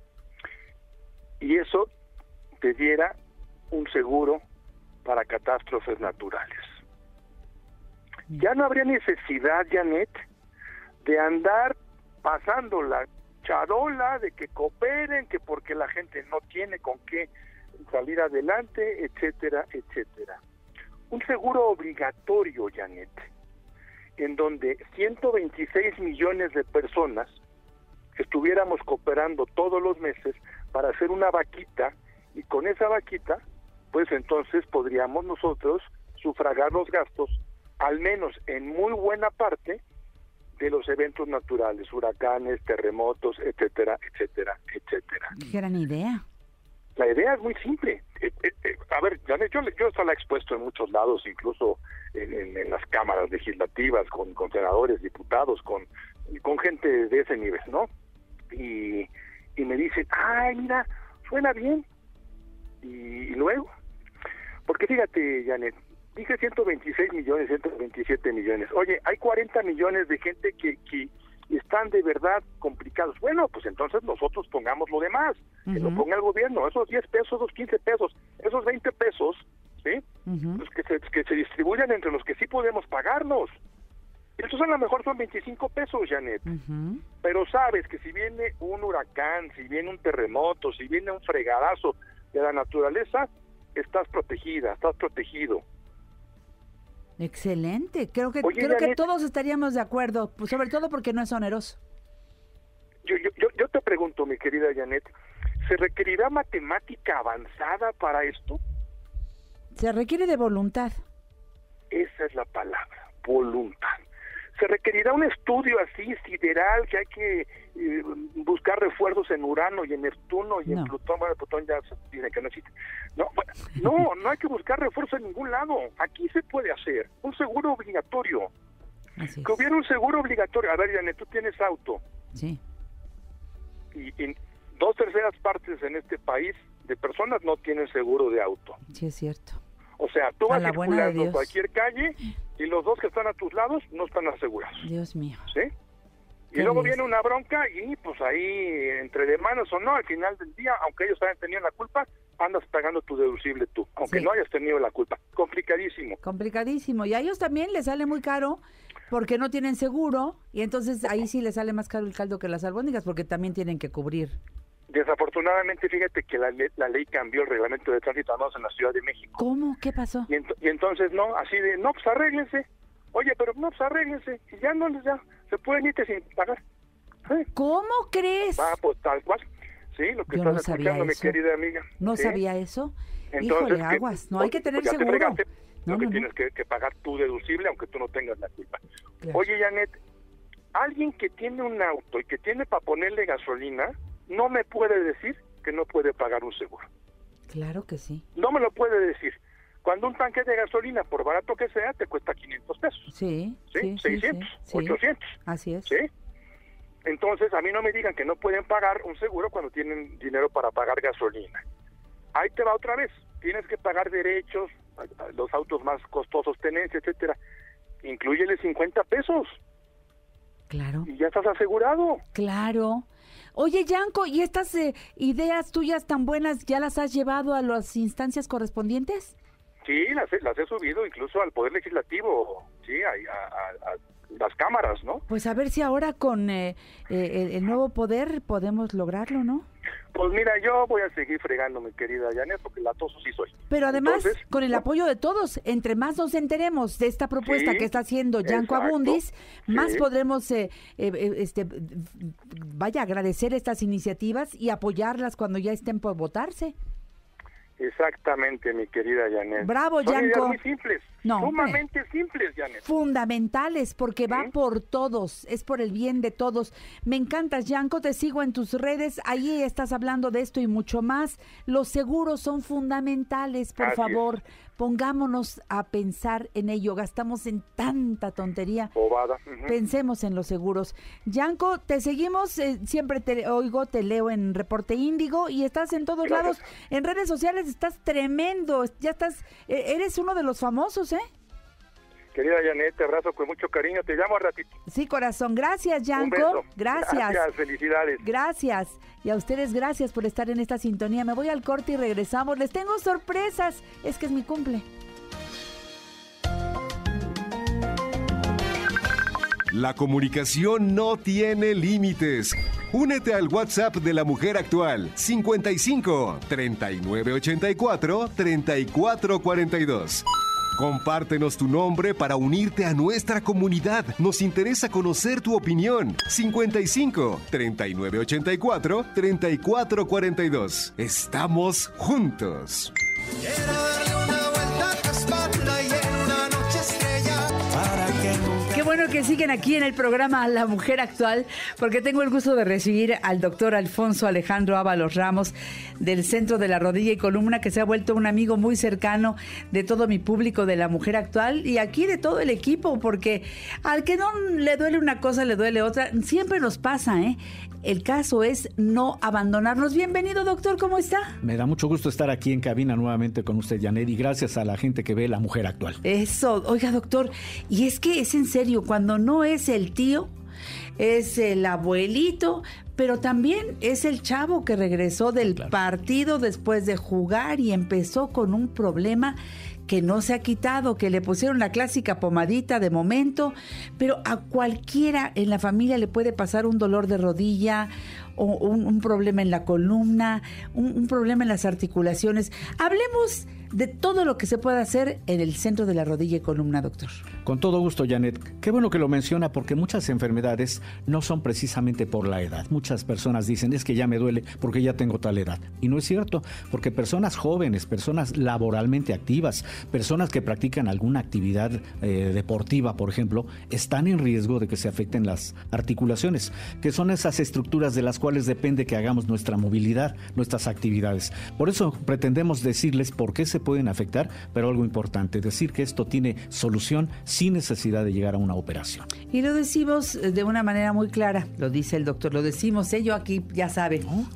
Y eso te diera un seguro para catástrofes naturales. Ya no habría necesidad, Janet, de andar pasando la charola de que cooperen, que porque la gente no tiene con qué salir adelante, etcétera, etcétera. Un seguro obligatorio, Janet, en donde ciento veintiséis millones de personas estuviéramos cooperando todos los meses para hacer una vaquita, y con esa vaquita, pues entonces podríamos nosotros sufragar los gastos, al menos en muy buena parte, de los eventos naturales, huracanes, terremotos, etcétera, etcétera, etcétera. Qué gran idea. La idea es muy simple. Eh, eh, eh, a ver, Janet, yo, yo esto la he expuesto en muchos lados, incluso en, en, en las cámaras legislativas, con, con senadores, diputados, con, con gente de ese nivel, ¿no? Y, y me dicen, ay, mira, suena bien. Y, y luego, porque fíjate, Janet, dije ciento veintiséis millones, ciento veintisiete millones. Oye, hay cuarenta millones de gente que, que están de verdad complicados. Bueno, pues entonces nosotros pongamos lo demás, uh-huh. que lo ponga el gobierno, esos diez pesos, esos quince pesos, esos veinte pesos, ¿sí? Uh-huh. Pues que se, que se distribuyan entre los que sí podemos pagarnos. Estos a lo mejor son veinticinco pesos, Janet. Uh-huh. Pero sabes que si viene un huracán, si viene un terremoto, si viene un fregadazo de la naturaleza, estás protegida, estás protegido. Excelente, creo que Oye, creo Janet, que todos estaríamos de acuerdo, pues sobre todo porque no es oneroso. Yo, yo, yo, yo te pregunto, mi querida Janet, ¿se requerirá matemática avanzada para esto? Se requiere de voluntad. Esa es la palabra, voluntad. Se requerirá un estudio así sideral, que hay que eh, buscar refuerzos en Urano y en Neptuno y no. en Plutón. Bueno, Plutón ya se dice que no existe. No, bueno, no, no hay que buscar refuerzos en ningún lado. Aquí se puede hacer un seguro obligatorio. Así que es. hubiera un seguro obligatorio. A ver, Janet, tú tienes auto. Sí. Y en dos terceras partes en este país de personas no tienen seguro de auto. Sí, es cierto. O sea, tú vas a circulando en cualquier calle y los dos que están a tus lados no están asegurados. Dios mío. ¿Sí? Y luego viene una bronca y pues ahí, entre de manos o no, al final del día, aunque ellos hayan tenido la culpa, andas pagando tu deducible tú, aunque sí. no hayas tenido la culpa. Complicadísimo. Complicadísimo. Y a ellos también les sale muy caro porque no tienen seguro y entonces ahí sí les sale más caro el caldo que las albóndigas porque también tienen que cubrir. Desafortunadamente, fíjate que la, le- la ley cambió el reglamento de tránsito al menos en la Ciudad de México. ¿Cómo? ¿Qué pasó? Y, ent- y entonces, no, así de, no, pues arréglense. Oye, pero no, pues arréglense. Y ya no les da, se pueden irte sin pagar. ¿Sí? ¿Cómo crees? Ah, pues tal cual. Sí, lo que Yo estás no sabía escuchando, mi eso. querida amiga. No ¿Sí? sabía eso. Entonces, Híjole, ¿qué? aguas. No hay que tener Pues ya te seguro. fregaste, No, lo que no, no. tienes que, que pagar tu deducible, aunque tú no tengas la culpa. Claro. Oye, Janet, alguien que tiene un auto y que tiene para ponerle gasolina, no me puede decir que no puede pagar un seguro. Claro que sí. No me lo puede decir. Cuando un tanque de gasolina, por barato que sea, te cuesta quinientos pesos. Sí, ¿Sí? sí, sí, seiscientos, sí, sí. ochocientos. Así es. ¿Sí? Entonces, a mí no me digan que no pueden pagar un seguro cuando tienen dinero para pagar gasolina. Ahí te va otra vez. Tienes que pagar derechos, los autos más costosos, tenencia, etcétera. Inclúyele cincuenta pesos Claro. y ya estás asegurado. Claro. Oye, Yanko, ¿y estas eh, ideas tuyas tan buenas ya las has llevado a las instancias correspondientes? Sí, las, he- las he subido incluso al Poder Legislativo, sí, a, a- a- a las cámaras, ¿no? Pues a ver si ahora con eh, eh, el, el nuevo poder podemos lograrlo, ¿no? Pues mira, yo voy a seguir fregando, mi querida Janet, porque latoso sí soy. Pero además, Entonces, con el ¿no? apoyo de todos, entre más nos enteremos de esta propuesta Sí, que está haciendo Yanko exacto, Abundis, más sí. podremos, eh, eh, eh, este, vaya, agradecer estas iniciativas y apoyarlas cuando ya estén por votarse. Exactamente, mi querida Janet. Bravo, Son ideas Yanko. muy simples, No, hombre. sumamente simples, Janet. Fundamentales, porque va ¿Sí? por todos, es por el bien de todos. Me encantas, Yanko, te sigo en tus redes, ahí estás hablando de esto y mucho más. Los seguros son fundamentales, por Así favor, pongámonos a pensar en ello, gastamos en tanta tontería. Bobada. Ujú. Pensemos en los seguros. Yanko, te seguimos, eh, siempre te oigo, te leo en Reporte Índigo y estás en todos Gracias. lados. En redes sociales estás tremendo, ya estás, eh, eres uno de los famosos, ¿eh? Querida Janet, te abrazo con mucho cariño, te llamo al ratito. Sí, corazón. Gracias, Un Yanko. beso. Gracias. Gracias, felicidades. Gracias. Y a ustedes, gracias por estar en esta sintonía. Me voy al corte y regresamos. Les tengo sorpresas. Es que es mi cumple. La comunicación no tiene límites. Únete al WhatsApp de la mujer actual cincuenta y cinco, treinta y nueve ochenta y cuatro, treinta y cuatro cuarenta y dos. Compártenos tu nombre para unirte a nuestra comunidad. Nos interesa conocer tu opinión. cincuenta y cinco, treinta y nueve ochenta y cuatro, treinta y cuatro cuarenta y dos. Estamos juntos. Quiero darle una vuelta a tu espalda y en una noche estrella para que nunca Qué bueno que que siguen aquí en el programa La Mujer Actual, porque tengo el gusto de recibir al doctor Alfonso Alejandro Ábalos Ramos del Centro de la Rodilla y Columna, que se ha vuelto un amigo muy cercano de todo mi público de La Mujer Actual y aquí de todo el equipo, porque al que no le duele una cosa, le duele otra. Siempre nos pasa, ¿eh? El caso es no abandonarnos. Bienvenido, doctor, ¿cómo está? Me da mucho gusto estar aquí en cabina nuevamente con usted, Janet, y gracias a la gente que ve La Mujer Actual. Eso, oiga, doctor, y es que es en serio, cuando no es el tío, es el abuelito, pero también es el chavo que regresó del claro. partido después de jugar y empezó con un problema que no se ha quitado, que le pusieron la clásica pomadita de momento, pero a cualquiera en la familia le puede pasar un dolor de rodilla o un, un problema en la columna, un, un problema en las articulaciones. Hablemos de todo lo que se puede hacer en el Centro de la Rodilla y Columna, doctor. Con todo gusto, Janet. Qué bueno que lo menciona, porque muchas enfermedades no son precisamente por la edad. Muchas personas dicen, es que ya me duele porque ya tengo tal edad. Y no es cierto, porque personas jóvenes, personas laboralmente activas, personas que practican alguna actividad eh, deportiva, por ejemplo, están en riesgo de que se afecten las articulaciones, que son esas estructuras de las cuales depende que hagamos nuestra movilidad, nuestras actividades. Por eso pretendemos decirles por qué se pueden afectar, pero algo importante, decir que esto tiene solución sin necesidad de llegar a una operación. Y lo decimos de una manera muy clara, lo dice el doctor, lo decimos, ¿eh? Yo aquí ya sabe. ¿No?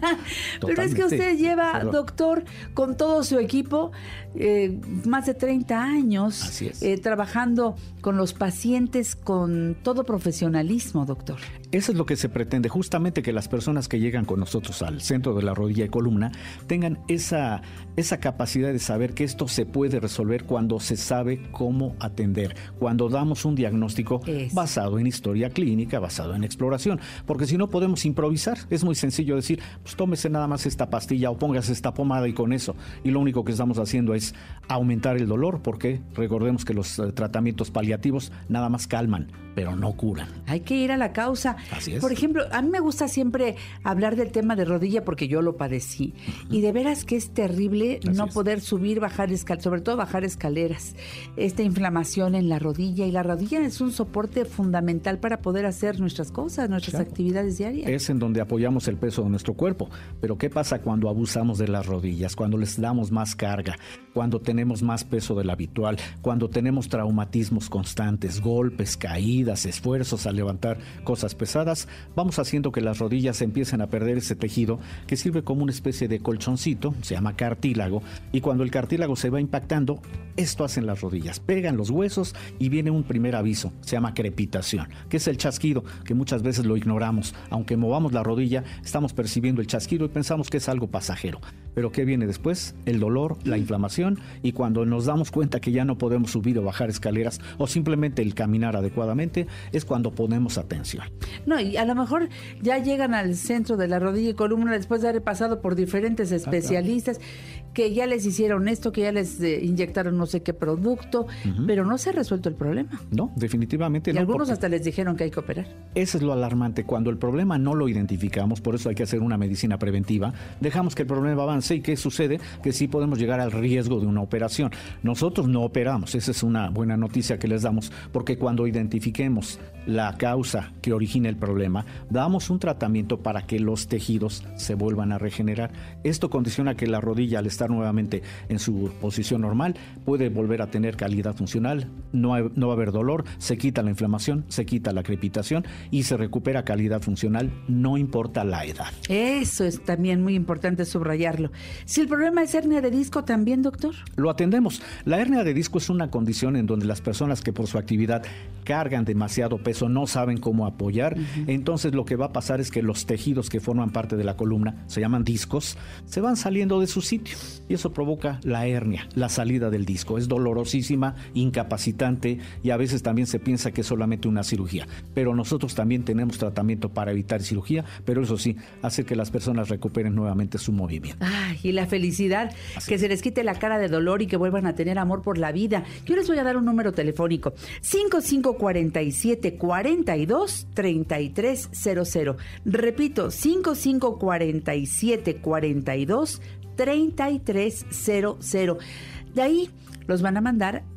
Pero es que usted lleva, pero... doctor, con todo su equipo, eh, más de treinta años, Así es. eh, trabajando con los pacientes con todo profesionalismo, doctor. Eso es lo que se pretende, justamente que las personas que llegan con nosotros al Centro de la Rodilla y Columna tengan esa, esa capacidad de saber que esto se puede resolver cuando se sabe cómo atender, cuando damos un diagnóstico Eso. basado en historia clínica, basado en exploración, porque si no podemos improvisar. Es muy sencillo decir, pues tómese nada más esta pastilla o póngase esta pomada y con eso, y lo único que estamos haciendo es aumentar el dolor, porque recordemos que los uh, tratamientos paliativos nada más calman, pero no curan. Hay que ir a la causa. Así es. Por ejemplo, a mí me gusta siempre hablar del tema de rodilla porque yo lo padecí. Uh-huh. Y de veras que es terrible Así no es. poder subir, bajar escaleras, sobre todo bajar escaleras. Esta inflamación en la rodilla. Y la rodilla es un soporte fundamental para poder hacer nuestras cosas, nuestras claro. actividades diarias. Es en donde apoyamos el peso de nuestro cuerpo. Pero ¿qué pasa cuando abusamos de las rodillas? Cuando les damos más carga, cuando tenemos más peso del habitual, cuando tenemos traumatismos constantes, golpes, caídas, esfuerzos al levantar cosas pesadas, vamos haciendo que las rodillas empiecen a perder ese tejido que sirve como una especie de colchoncito, se llama cartílago, y cuando el cartílago se va impactando, esto hacen las rodillas, pegan los huesos y viene un primer aviso, se llama crepitación, que es el chasquido, que muchas veces lo ignoramos. Aunque movamos la rodilla, estamos percibiendo el chasquido y pensamos que es algo pasajero. Pero ¿qué viene después? El dolor, la inflamación, y cuando nos damos cuenta que ya no podemos subir o bajar escaleras o simplemente el caminar adecuadamente, es cuando ponemos atención. No, y a lo mejor ya llegan al Centro de la Rodilla y Columna después de haber pasado por diferentes especialistas, ah, claro. que ya les hicieron esto, que ya les eh, inyectaron no sé qué producto, uh-huh. pero no se ha resuelto el problema. No, definitivamente y no. Y algunos hasta les dijeron que hay que operar. Eso es lo alarmante, cuando el problema no lo identificamos, por eso hay que hacer una medicina preventiva, dejamos que el problema avance y ¿qué sucede? Que sí podemos llegar al riesgo de una operación. Nosotros no operamos, esa es una buena noticia que les damos, porque cuando identifiquemos la causa que origina el problema, damos un tratamiento para que los tejidos se vuelvan a regenerar. Esto condiciona que la rodilla, al estar nuevamente en su posición normal, puede volver a tener calidad funcional, no, hay, no va a haber dolor, se quita la inflamación, se quita la crepitación y se recupera calidad funcional, no importa la edad. Eso es también muy importante subrayarlo. Si el problema es hernia de disco también, doctor. Lo atendemos. La hernia de disco es una condición en donde las personas que por su actividad cargan demasiado peso, no saben cómo apoyar, uh-huh. entonces lo que va a pasar es que los tejidos que forman parte de la columna, se llaman discos, se van saliendo de su sitio y eso provoca la hernia, la salida del disco. Es dolorosísima, incapacitante y a veces también se piensa que es solamente una cirugía, pero nosotros también tenemos tratamiento para evitar cirugía, pero eso sí, hace que las personas recuperen nuevamente su movimiento. Ay, y la felicidad, Así que es. se les quite la cara de dolor y que vuelvan a tener amor por la vida. Yo les voy a dar un número telefónico, cinco cinco cuatro siete, cuatro dos, tres tres cero cero. Repito, cinco cinco cuatro siete, cuatro dos, tres tres cero cero. De ahí los van a mandar a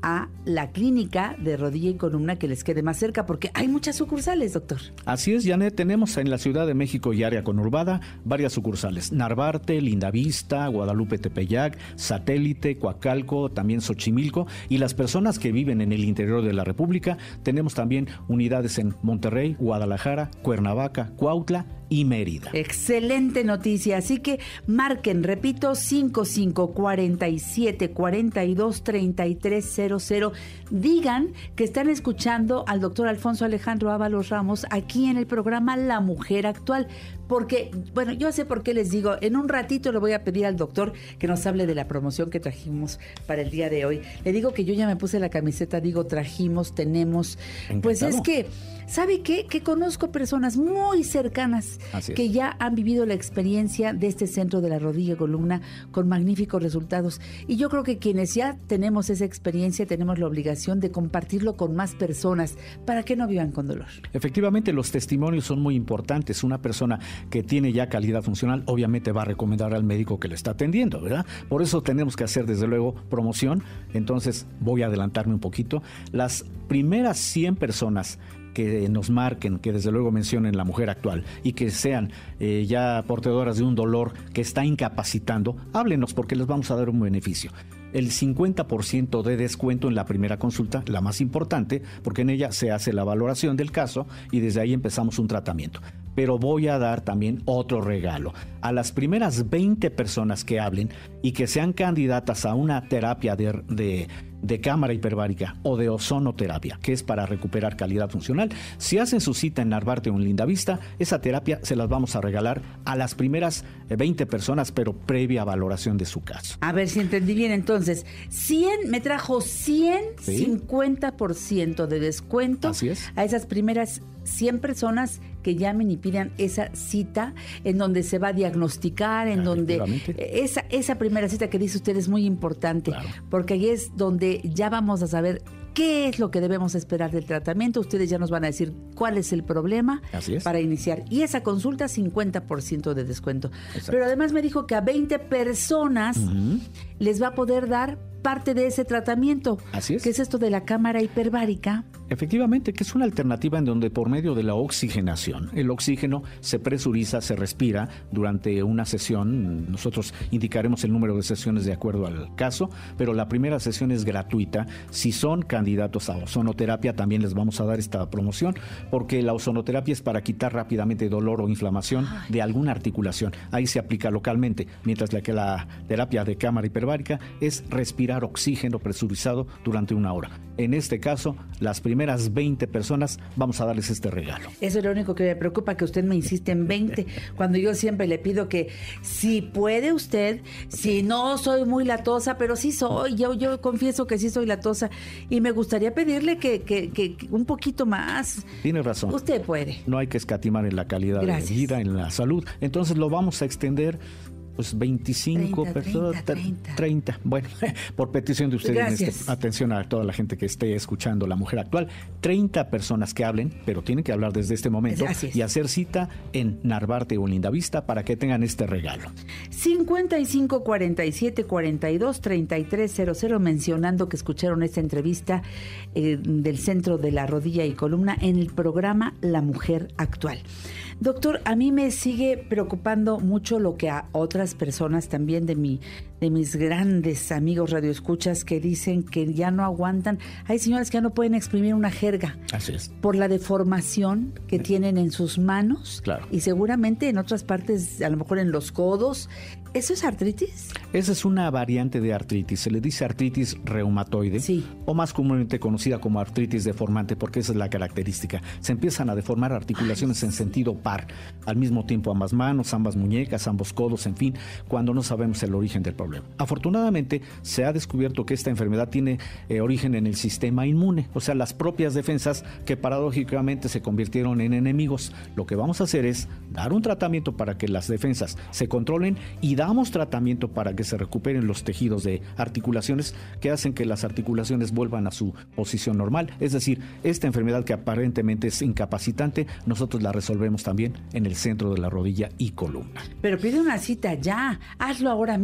la clínica de rodilla y columna que les quede más cerca, porque hay muchas sucursales, doctor. Así es, Janet, tenemos en la Ciudad de México y área conurbada varias sucursales: Narvarte, Lindavista, Guadalupe Tepeyac, Satélite, Coacalco, también Xochimilco, y las personas que viven en el interior de la República, tenemos también unidades en Monterrey, Guadalajara, Cuernavaca, Cuautla y Mérida. Excelente noticia, así que marquen, repito, cinco cinco cuatro siete cuatro dos tres tres cero cero. Digan que están escuchando al doctor Alfonso Alejandro Ábalos Ramos aquí en el programa La Mujer Actual, porque, bueno, yo sé por qué les digo, en un ratito le voy a pedir al doctor que nos hable de la promoción que trajimos para el día de hoy. Le digo que yo ya me puse la camiseta, digo trajimos, tenemos, Encantado. Pues es que, ¿sabe qué? Que conozco personas muy cercanas que ya han vivido la experiencia de este centro de la rodilla y columna con magníficos resultados. Y yo creo que quienes ya tenemos esa experiencia tenemos la obligación de compartirlo con más personas para que no vivan con dolor. Efectivamente, los testimonios son muy importantes. Una persona que tiene ya calidad funcional obviamente va a recomendar al médico que le está atendiendo, ¿verdad? Por eso tenemos que hacer desde luego promoción. Entonces voy a adelantarme un poquito. Las primeras cien personas que nos marquen, que desde luego mencionen La Mujer Actual y que sean eh, ya portadoras de un dolor que está incapacitando, háblenos porque les vamos a dar un beneficio. El cincuenta por ciento de descuento en la primera consulta, la más importante, porque en ella se hace la valoración del caso y desde ahí empezamos un tratamiento. Pero voy a dar también otro regalo. A las primeras veinte personas que hablen y que sean candidatas a una terapia de, de, de cámara hiperbárica o de ozonoterapia, que es para recuperar calidad funcional, si hacen su cita en Narvarte o en Lindavista, esa terapia se las vamos a regalar a las primeras veinte personas, pero previa valoración de su caso. A ver si entendí bien, entonces, cien, me trajo cien, ¿sí? cincuenta por ciento de descuento. Así es. A esas primeras cien personas que llamen y pidan esa cita en donde se va a diagnosticar, en donde esa, esa primera cita que dice usted es muy importante, claro, porque ahí es donde ya vamos a saber qué es lo que debemos esperar del tratamiento. Ustedes ya nos van a decir cuál es el problema para iniciar. Y esa consulta, cincuenta por ciento de descuento. Exacto. Pero además me dijo que a veinte personas uh-huh. les va a poder dar parte de ese tratamiento. Así es. ¿Qué es esto de la cámara hiperbárica? Efectivamente, que es una alternativa en donde por medio de la oxigenación, el oxígeno se presuriza, se respira durante una sesión. Nosotros indicaremos el número de sesiones de acuerdo al caso, pero la primera sesión es gratuita. Si son candidatos a ozonoterapia, también les vamos a dar esta promoción, porque la ozonoterapia es para quitar rápidamente dolor o inflamación de alguna articulación. Ahí se aplica localmente, mientras que la terapia de cámara hiperbárica es respirar oxígeno presurizado durante una hora. En este caso, las primeras veinte personas vamos a darles este regalo. Eso es lo único que me preocupa, que usted me insiste en veinte, cuando yo siempre le pido que si puede usted, si no soy muy latosa, pero sí soy, yo, yo confieso que sí soy latosa y me gustaría pedirle que, que, que, que un poquito más. Tiene razón. Usted puede. No hay que escatimar en la calidad Gracias. de vida, en la salud. Entonces lo vamos a extender. Pues veinticinco personas, treinta, treinta. Bueno, por petición de ustedes, este, atención a toda la gente que esté escuchando La Mujer Actual, treinta personas que hablen, pero tienen que hablar desde este momento y hacer cita en Narvarte o Lindavista para que tengan este regalo. cincuenta y cinco cuarenta y siete cuarenta y dos treinta y tres cero cero, mencionando que escucharon esta entrevista eh, del Centro de la Rodilla y Columna en el programa La Mujer Actual. Doctor, a mí me sigue preocupando mucho lo que a otras personas también de mi, de mis grandes amigos radioescuchas que dicen que ya no aguantan. Hay señoras que ya no pueden exprimir una jerga. Así es. Por la deformación que tienen en sus manos. Claro. Y seguramente en otras partes, a lo mejor en los codos. ¿Eso es artritis? Esa es una variante de artritis. Se le dice artritis reumatoide, sí, o más comúnmente conocida como artritis deformante, porque esa es la característica. Se empiezan a deformar articulaciones Ay, en sentido par, al mismo tiempo ambas manos, ambas muñecas, ambos codos, en fin, cuando no sabemos el origen del problema. Afortunadamente, se ha descubierto que esta enfermedad tiene eh, origen en el sistema inmune, o sea, las propias defensas que paradójicamente se convirtieron en enemigos. Lo que vamos a hacer es dar un tratamiento para que las defensas se controlen y damos tratamiento para que se recuperen los tejidos de articulaciones que hacen que las articulaciones vuelvan a su posición normal. Es decir, esta enfermedad que aparentemente es incapacitante, nosotros la resolvemos también en el centro de la rodilla y columna. Pero pide una cita ya, hazlo ahora mismo.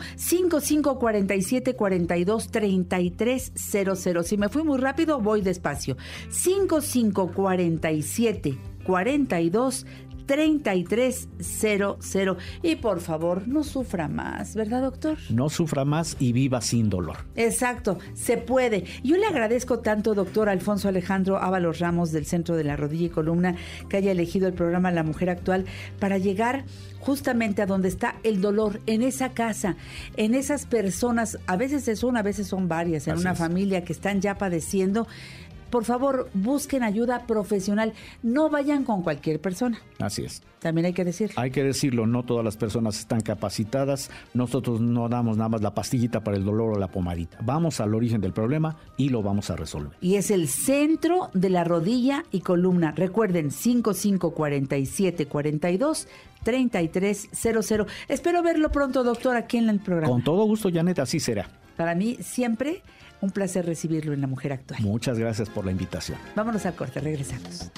cinco cinco cuatro siete, cuatro dos, tres tres cero cero. Si me fui muy rápido, voy despacio. cinco cinco cuatro siete, cuatro dos, treinta y tres cero cero. Y por favor, no sufra más, ¿verdad, doctor? No sufra más y viva sin dolor. Exacto, se puede. Yo le agradezco tanto, doctor Alfonso Alejandro Ábalos Ramos, del Centro de la Rodilla y Columna, que haya elegido el programa La Mujer Actual para llegar justamente a donde está el dolor, en esa casa, en esas personas, a veces es una, a veces son varias, en Así una es. familia que están ya padeciendo. Por favor, busquen ayuda profesional. No vayan con cualquier persona. Así es. También hay que decirlo. Hay que decirlo, no todas las personas están capacitadas. Nosotros no damos nada más la pastillita para el dolor o la pomadita. Vamos al origen del problema y lo vamos a resolver. Y es el Centro de la Rodilla y Columna. Recuerden, cinco cinco cuatro siete, cuatro dos, treinta y tres cero cero. Espero verlo pronto, doctor, aquí en el programa. Con todo gusto, Janet, así será. Para mí, siempre un placer recibirlo en La Mujer Actual. Muchas gracias por la invitación. Vámonos al corte, regresamos.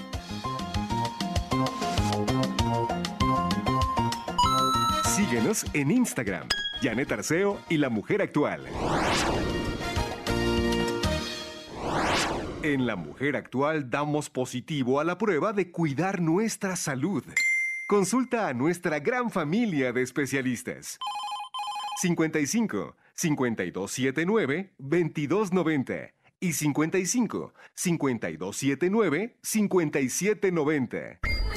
Síguenos en Instagram, Janet Arceo y La Mujer Actual. En La Mujer Actual damos positivo a la prueba de cuidar nuestra salud. Consulta a nuestra gran familia de especialistas. cincuenta y cinco, cincuenta y dos setenta y nueve, veintidós noventa y cincuenta y cinco, cincuenta y dos setenta y nueve, cincuenta y siete noventa.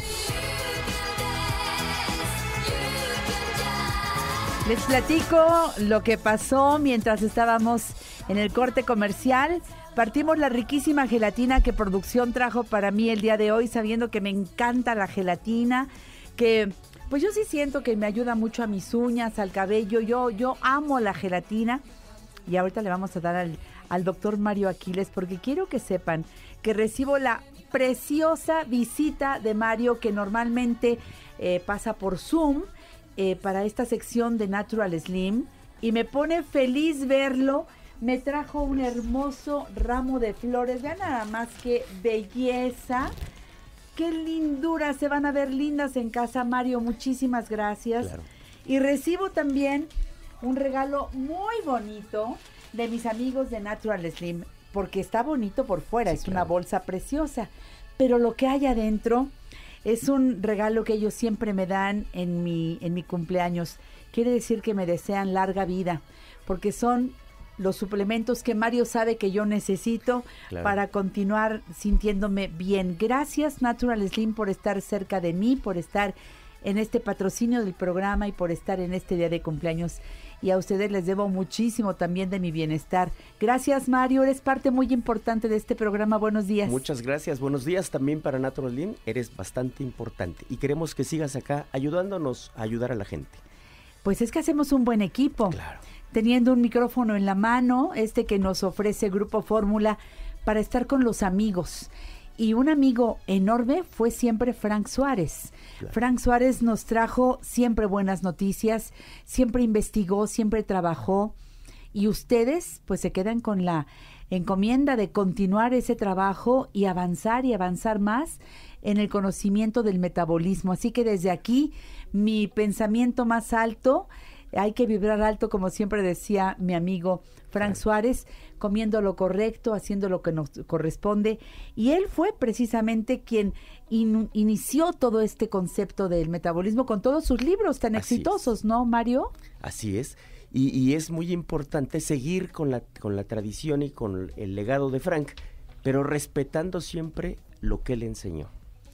Les platico lo que pasó mientras estábamos en el corte comercial. Partimos la riquísima gelatina que producción trajo para mí el día de hoy, sabiendo que me encanta la gelatina, que pues yo sí siento que me ayuda mucho a mis uñas, al cabello. Yo, yo amo la gelatina. Y ahorita le vamos a dar al, al doctor Mario Aquiles, porque quiero que sepan que recibo la preciosa visita de Mario, que normalmente eh, pasa por Zoom eh, para esta sección de Natural Slim. Y me pone feliz verlo. Me trajo un hermoso ramo de flores. Vean nada más qué belleza. Qué lindura, se van a ver lindas en casa, Mario, muchísimas gracias. Claro. Y recibo también un regalo muy bonito de mis amigos de Natural Slim, porque está bonito por fuera, Sí, es claro. una bolsa preciosa, pero lo que hay adentro es un regalo que ellos siempre me dan en mi, en mi cumpleaños. Quiere decir que me desean larga vida, porque son los suplementos que Mario sabe que yo necesito Claro. para continuar sintiéndome bien. Gracias, Natural Slim, por estar cerca de mí, por estar en este patrocinio del programa y por estar en este día de cumpleaños. Y a ustedes les debo muchísimo también de mi bienestar. Gracias, Mario, eres parte muy importante de este programa. Buenos días. Muchas gracias. Buenos días también para Natural Slim. Eres bastante importante y queremos que sigas acá ayudándonos a ayudar a la gente. Pues es que hacemos un buen equipo. Claro. Teniendo un micrófono en la mano, este que nos ofrece Grupo Fórmula para estar con los amigos. Y un amigo enorme fue siempre Frank Suárez. Claro. Frank Suárez nos trajo siempre buenas noticias, siempre investigó, siempre trabajó. Y ustedes pues se quedan con la encomienda de continuar ese trabajo y avanzar y avanzar más en el conocimiento del metabolismo. Así que desde aquí, mi pensamiento más alto, hay que vibrar alto, como siempre decía mi amigo Frank Suárez, comiendo lo correcto, haciendo lo que nos corresponde. Y él fue precisamente quien in- inició todo este concepto del metabolismo con todos sus libros tan Así exitosos, es. ¿no, Mario? Así es. Y, y es muy importante seguir con la, con la tradición y con el legado de Frank, pero respetando siempre lo que él enseñó.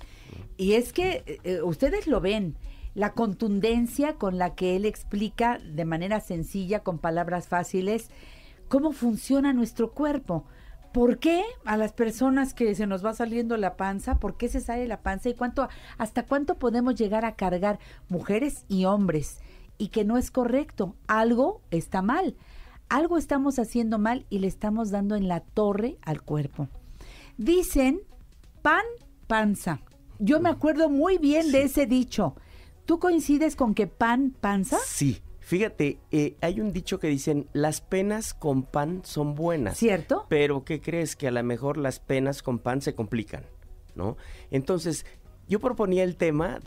Y es que eh, ustedes lo ven, la contundencia con la que él explica de manera sencilla, con palabras fáciles, cómo funciona nuestro cuerpo. ¿Por qué a las personas que se nos va saliendo la panza, por qué se sale la panza y cuánto, hasta cuánto podemos llegar a cargar, mujeres y hombres? Y que no es correcto, algo está mal, algo estamos haciendo mal y le estamos dando en la torre al cuerpo. Dicen pan, panza. Yo me acuerdo muy bien Sí. de ese dicho. ¿Tú coincides con que pan, panza? Sí, fíjate, eh, hay un dicho que dicen, las penas con pan son buenas. ¿Cierto? Pero ¿qué crees? Que a lo mejor las penas con pan se complican, ¿no? Entonces, yo proponía el tema de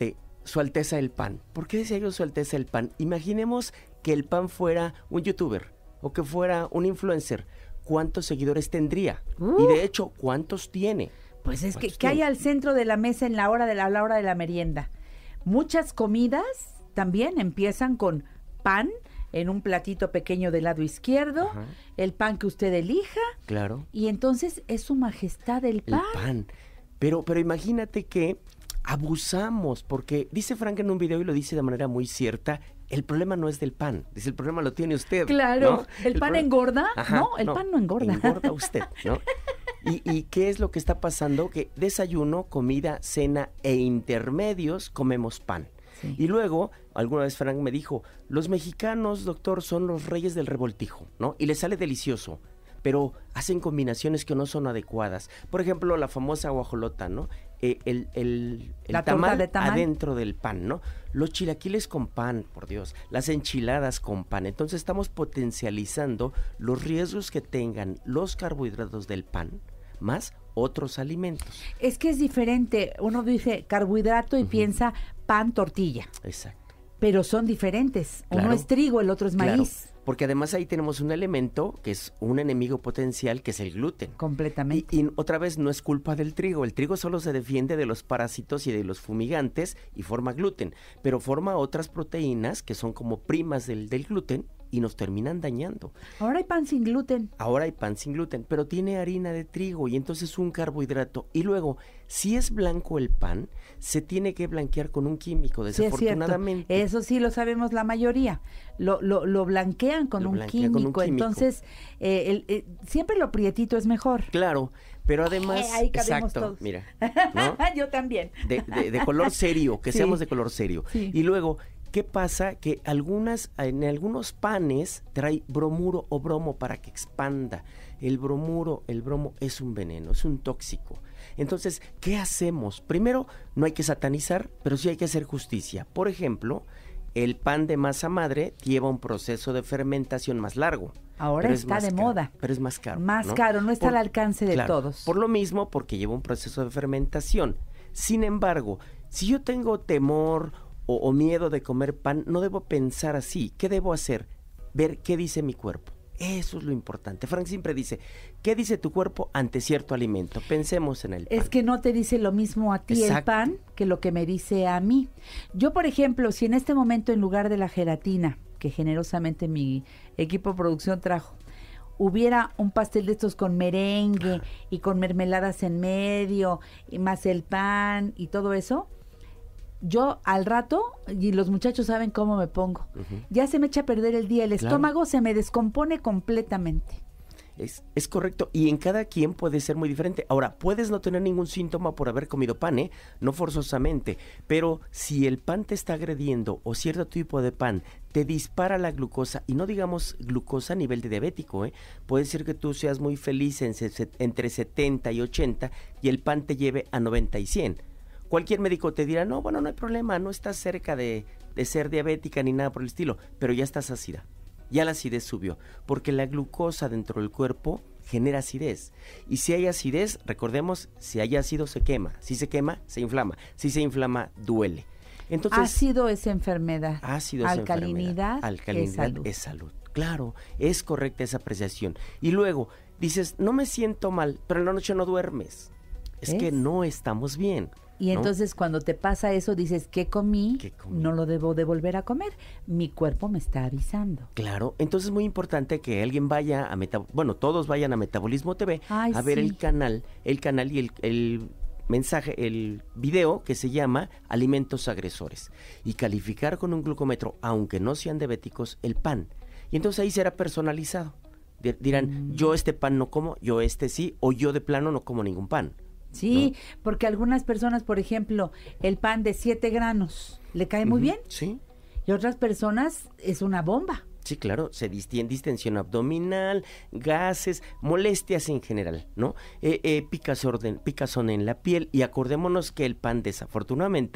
Su Alteza el Pan. ¿Por qué decía yo Su Alteza el Pan? Imaginemos que el pan fuera un youtuber o que fuera un influencer. ¿Cuántos seguidores tendría? Uh. Y de hecho, ¿cuántos tiene? Pues es que, ¿qué hay al centro de la mesa en la hora de la, a la hora de la merienda? Muchas comidas también empiezan con pan en un platito pequeño del lado izquierdo, ajá, el pan que usted elija. Claro. Y entonces es su majestad el pan. El pan. Pero, pero imagínate que abusamos, porque dice Frank en un video y lo dice de manera muy cierta, el problema no es del pan, dice, el problema lo tiene usted. Claro, ¿no? ¿el, el pan problema... engorda? Ajá, no, el no, pan no engorda. Engorda usted, ¿no? ¿Y, ¿Y qué es lo que está pasando? Que desayuno, comida, cena e intermedios comemos pan. Sí. Y luego, alguna vez Frank me dijo, los mexicanos, doctor, son los reyes del revoltijo, ¿no? Y les sale delicioso, pero hacen combinaciones que no son adecuadas. Por ejemplo, la famosa guajolota, ¿no? Eh, el el, el la tamal, de tamal adentro del pan, ¿no? Los chilaquiles con pan, por Dios, las enchiladas con pan. Entonces estamos potencializando los riesgos que tengan los carbohidratos del pan, más otros alimentos. Es que es diferente, uno dice carbohidrato y uh-huh. piensa pan, tortilla. Exacto. Pero son diferentes, claro. Uno es trigo, el otro es maíz. Claro. Porque además ahí tenemos un elemento que es un enemigo potencial, que es el gluten. Completamente. Y, y otra vez no es culpa del trigo. El trigo solo se defiende de los parásitos y de los fumigantes y forma gluten. Pero forma otras proteínas que son como primas del, del gluten y nos terminan dañando. Ahora hay pan sin gluten. Ahora hay pan sin gluten, pero tiene harina de trigo y entonces un carbohidrato. Y luego, si es blanco el pan, se tiene que blanquear con un químico, desafortunadamente. Sí, eso sí lo sabemos la mayoría. Lo, lo, lo blanquean con, lo un, blanquea químico, con un químico. Entonces, eh, el, eh, siempre lo prietito es mejor. Claro, pero además, eh, ahí exacto, todos. Mira, ¿no? Yo también. De, de, de color serio, que sí. seamos de color serio. Sí. Y luego, ¿qué pasa? Que algunas, en algunos panes trae bromuro o bromo para que expanda. El bromuro, el bromo es un veneno, es un tóxico. Entonces, ¿qué hacemos? Primero, no hay que satanizar, pero sí hay que hacer justicia. Por ejemplo, el pan de masa madre lleva un proceso de fermentación más largo. Ahora está de caro, moda. Pero es más caro. Más ¿no? caro, no está por, al alcance de claro, todos. Por lo mismo, porque lleva un proceso de fermentación. Sin embargo, si yo tengo temor o, o miedo de comer pan, no debo pensar así. ¿Qué debo hacer? Ver qué dice mi cuerpo. Eso es lo importante. Frank siempre dice, ¿qué dice tu cuerpo ante cierto alimento? Pensemos en el pan. Es que no te dice lo mismo a ti Exacto. el pan que lo que me dice a mí. Yo, por ejemplo, si en este momento en lugar de la gelatina, que generosamente mi equipo de producción trajo, hubiera un pastel de estos con merengue y con mermeladas en medio, y más el pan y todo eso, yo al rato, y los muchachos saben cómo me pongo, uh-huh. ya se me echa a perder el día, el claro. estómago se me descompone completamente. Es, es correcto, y en cada quien puede ser muy diferente. Ahora, puedes no tener ningún síntoma por haber comido pan, ¿eh? No forzosamente, pero si el pan te está agrediendo o cierto tipo de pan te dispara la glucosa, y no digamos glucosa a nivel de diabético, ¿eh? Puede ser que tú seas muy feliz en se, entre setenta y ochenta y el pan te lleve a noventa y cien. Cualquier médico te dirá, no, bueno, no hay problema, no estás cerca de, de ser diabética ni nada por el estilo, pero ya estás ácida. Ya la acidez subió, porque la glucosa dentro del cuerpo genera acidez. Y si hay acidez, recordemos, si hay ácido se quema. Si se quema, se inflama. Si se inflama, duele. Entonces, ácido es enfermedad. Ácido es Alcalinidad, enfermedad. Alcalinidad es salud. es salud. Claro, es correcta esa apreciación. Y luego, dices, no me siento mal, pero en la noche no duermes. Es ¿Es? que no estamos bien. Y ¿no? entonces cuando te pasa eso dices, ¿qué comí? ¿Qué comí? No lo debo de volver a comer. Mi cuerpo me está avisando. Claro, entonces es muy importante que alguien vaya a Meta, bueno, todos vayan a Metabolismo T V Ay, a ver sí. el canal, el canal y el, el mensaje, el video que se llama Alimentos Agresores y calificar con un glucómetro, aunque no sean diabéticos, el pan. Y entonces ahí será personalizado. Dirán, mm. yo este pan no como, yo este sí, o yo de plano no como ningún pan. Sí, ¿no? Porque algunas personas, por ejemplo, el pan de siete granos le cae muy uh-huh, bien. Sí. Y otras personas es una bomba. Sí, claro, se distiende distensión abdominal, gases, molestias en general, ¿no? Eh, eh, picazón, picazón en la piel, y acordémonos que el pan desafortunadamente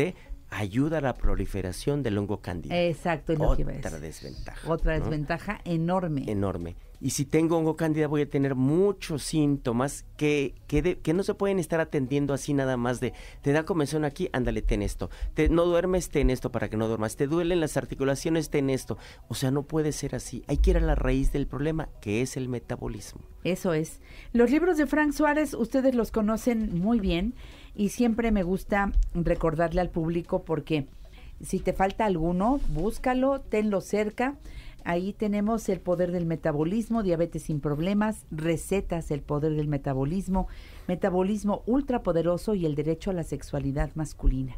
ayuda a la proliferación del hongo cándida. Exacto, es lo que iba a decir. Otra desventaja. Otra ¿no? desventaja enorme. Enorme. Y si tengo hongo cándida voy a tener muchos síntomas que, que, de, que no se pueden estar atendiendo así nada más de, te da comezón aquí, ándale, ten esto. Te, no duermes, ten esto para que no duermas. Te duelen las articulaciones, ten esto. O sea, no puede ser así. Hay que ir a la raíz del problema, que es el metabolismo. Eso es. Los libros de Frank Suárez, ustedes los conocen muy bien y siempre me gusta recordarle al público porque si te falta alguno, búscalo, tenlo cerca. Ahí tenemos El poder del metabolismo, Diabetes sin problemas, Recetas, El poder del metabolismo, Metabolismo ultrapoderoso y El derecho a la sexualidad masculina.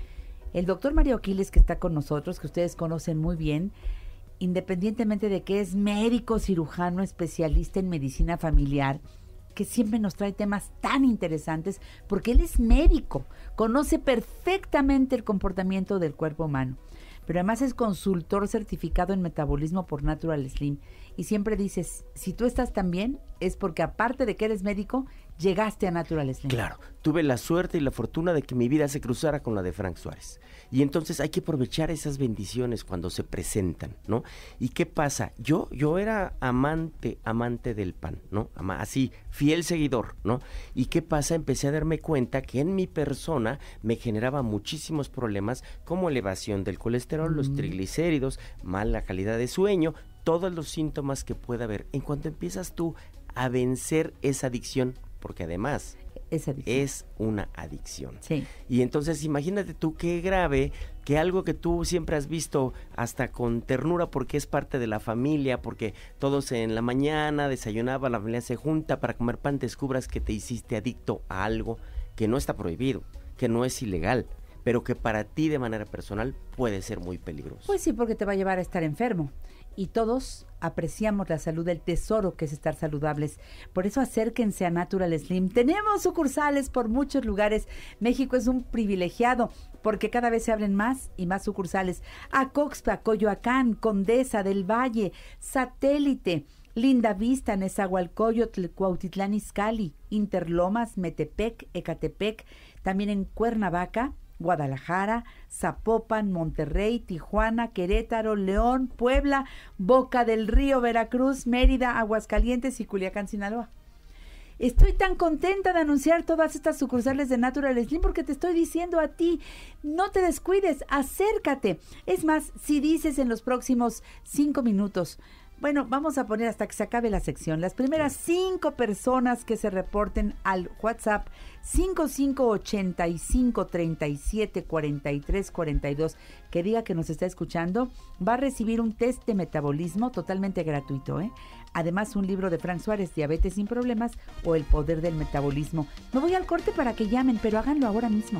El doctor Mario Aquiles, que está con nosotros, que ustedes conocen muy bien, independientemente de que es médico, cirujano, especialista en medicina familiar, que siempre nos trae temas tan interesantes, porque él es médico, conoce perfectamente el comportamiento del cuerpo humano, pero además es consultor certificado en metabolismo por Natural Slim. Y siempre dices, si tú estás tan bien, es porque aparte de que eres médico, llegaste a Natural Slim. Claro, tuve la suerte y la fortuna de que mi vida se cruzara con la de Frank Suárez. Y entonces hay que aprovechar esas bendiciones cuando se presentan, ¿no? ¿Y qué pasa? Yo, yo era amante, amante del pan, ¿no? Ama, así, fiel seguidor, ¿no? ¿Y qué pasa? Empecé a darme cuenta que en mi persona me generaba muchísimos problemas como elevación del colesterol, mm. los triglicéridos, mala calidad de sueño, todos los síntomas que pueda haber. En cuanto empiezas tú a vencer esa adicción, porque además es, adicción. es una adicción. Sí. Y entonces imagínate tú qué grave que algo que tú siempre has visto hasta con ternura porque es parte de la familia, porque todos en la mañana desayunaba, la familia se junta para comer pan, descubras que te hiciste adicto a algo que no está prohibido, que no es ilegal, pero que para ti de manera personal puede ser muy peligroso. Pues sí, porque te va a llevar a estar enfermo. Y todos apreciamos la salud, el tesoro que es estar saludables. Por eso acérquense a Natural Slim. Tenemos sucursales por muchos lugares. México es un privilegiado porque cada vez se abren más y más sucursales. Acoxpa, Coyoacán, Condesa del Valle, Satélite, Linda Vista, Nezahualcóyotl, Cuautitlán Izcalli, Interlomas, Metepec, Ecatepec, también en Cuernavaca, Guadalajara, Zapopan, Monterrey, Tijuana, Querétaro, León, Puebla, Boca del Río, Veracruz, Mérida, Aguascalientes y Culiacán, Sinaloa. Estoy tan contenta de anunciar todas estas sucursales de Natural Slim porque te estoy diciendo a ti, no te descuides, acércate. Es más, si dices en los próximos cinco minutos, bueno, vamos a poner hasta que se acabe la sección. Las primeras cinco personas que se reporten al WhatsApp cinco cinco ocho cinco, tres siete, cuatro tres cuatro dos, que diga que nos está escuchando, va a recibir un test de metabolismo totalmente gratuito, ¿eh? Además, un libro de Frank Suárez, Diabetes sin problemas o El poder del metabolismo. Me voy al corte para que llamen, pero háganlo ahora mismo.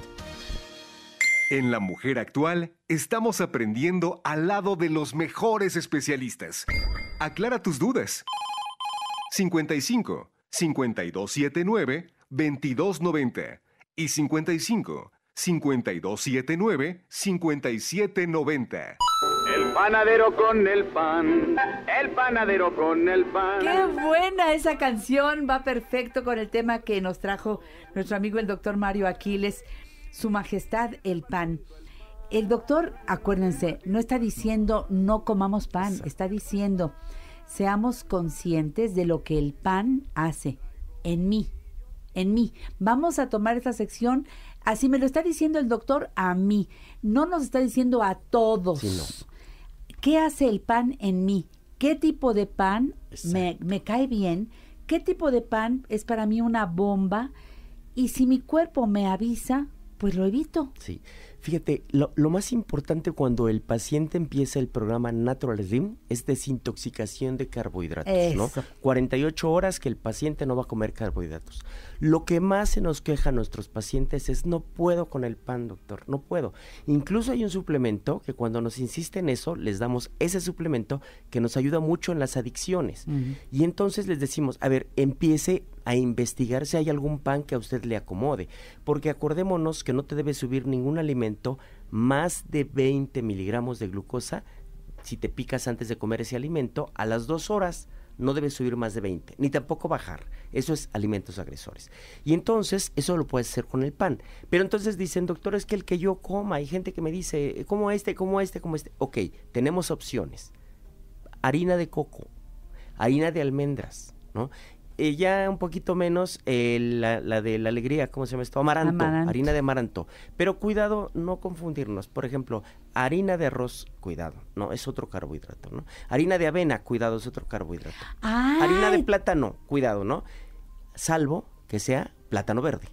En La Mujer Actual, estamos aprendiendo al lado de los mejores especialistas. Aclara tus dudas. cincuenta y cinco, cincuenta y dos setenta y nueve, veintidós noventa y cincuenta y cinco, cincuenta y dos setenta y nueve, cincuenta y siete noventa. El panadero con el pan, el panadero con el pan. ¡Qué buena esa canción! Va perfecto con el tema que nos trajo nuestro amigo el doctor Mario Aquiles. Su Majestad el pan. El doctor, acuérdense, no está diciendo no comamos pan, Exacto. Está diciendo seamos conscientes de lo que el pan hace en mí, en mí. Vamos a tomar esta sección, así me lo está diciendo el doctor a mí, no nos está diciendo a todos. Sí, no. ¿Qué hace el pan en mí? ¿Qué tipo de pan me, me cae bien? ¿Qué tipo de pan es para mí una bomba? Y si mi cuerpo me avisa, pues lo evito. Sí, fíjate, lo, lo más importante cuando el paciente empieza el programa Natural Slim es desintoxicación de carbohidratos, Eso. ¿no? cuarenta y ocho horas que el paciente no va a comer carbohidratos. Lo que más se nos queja a nuestros pacientes es no puedo con el pan, doctor, no puedo. Incluso hay un suplemento que cuando nos insiste en eso, les damos ese suplemento que nos ayuda mucho en las adicciones. Uh-huh. Y entonces les decimos, a ver, empiece a investigar si hay algún pan que a usted le acomode, porque acordémonos que no te debe subir ningún alimento más de veinte miligramos de glucosa si te picas antes de comer ese alimento a las dos horas, no debe subir más de veinte, ni tampoco bajar. Eso es alimentos agresores. Y entonces, eso lo puedes hacer con el pan. Pero entonces dicen, doctor, es que el que yo coma, hay gente que me dice, como este, como este, como este. Ok, tenemos opciones. Harina de coco, harina de almendras, ¿no? Eh, ya un poquito menos eh, la, la de la alegría, ¿cómo se llama esto? Amaranto, Amaranto. harina de amaranto. Pero cuidado, no confundirnos. Por ejemplo, harina de arroz, cuidado, no, es otro carbohidrato, ¿no? Harina de avena, cuidado, es otro carbohidrato. Ay. Harina de plátano, cuidado, ¿no? Salvo que sea plátano verde.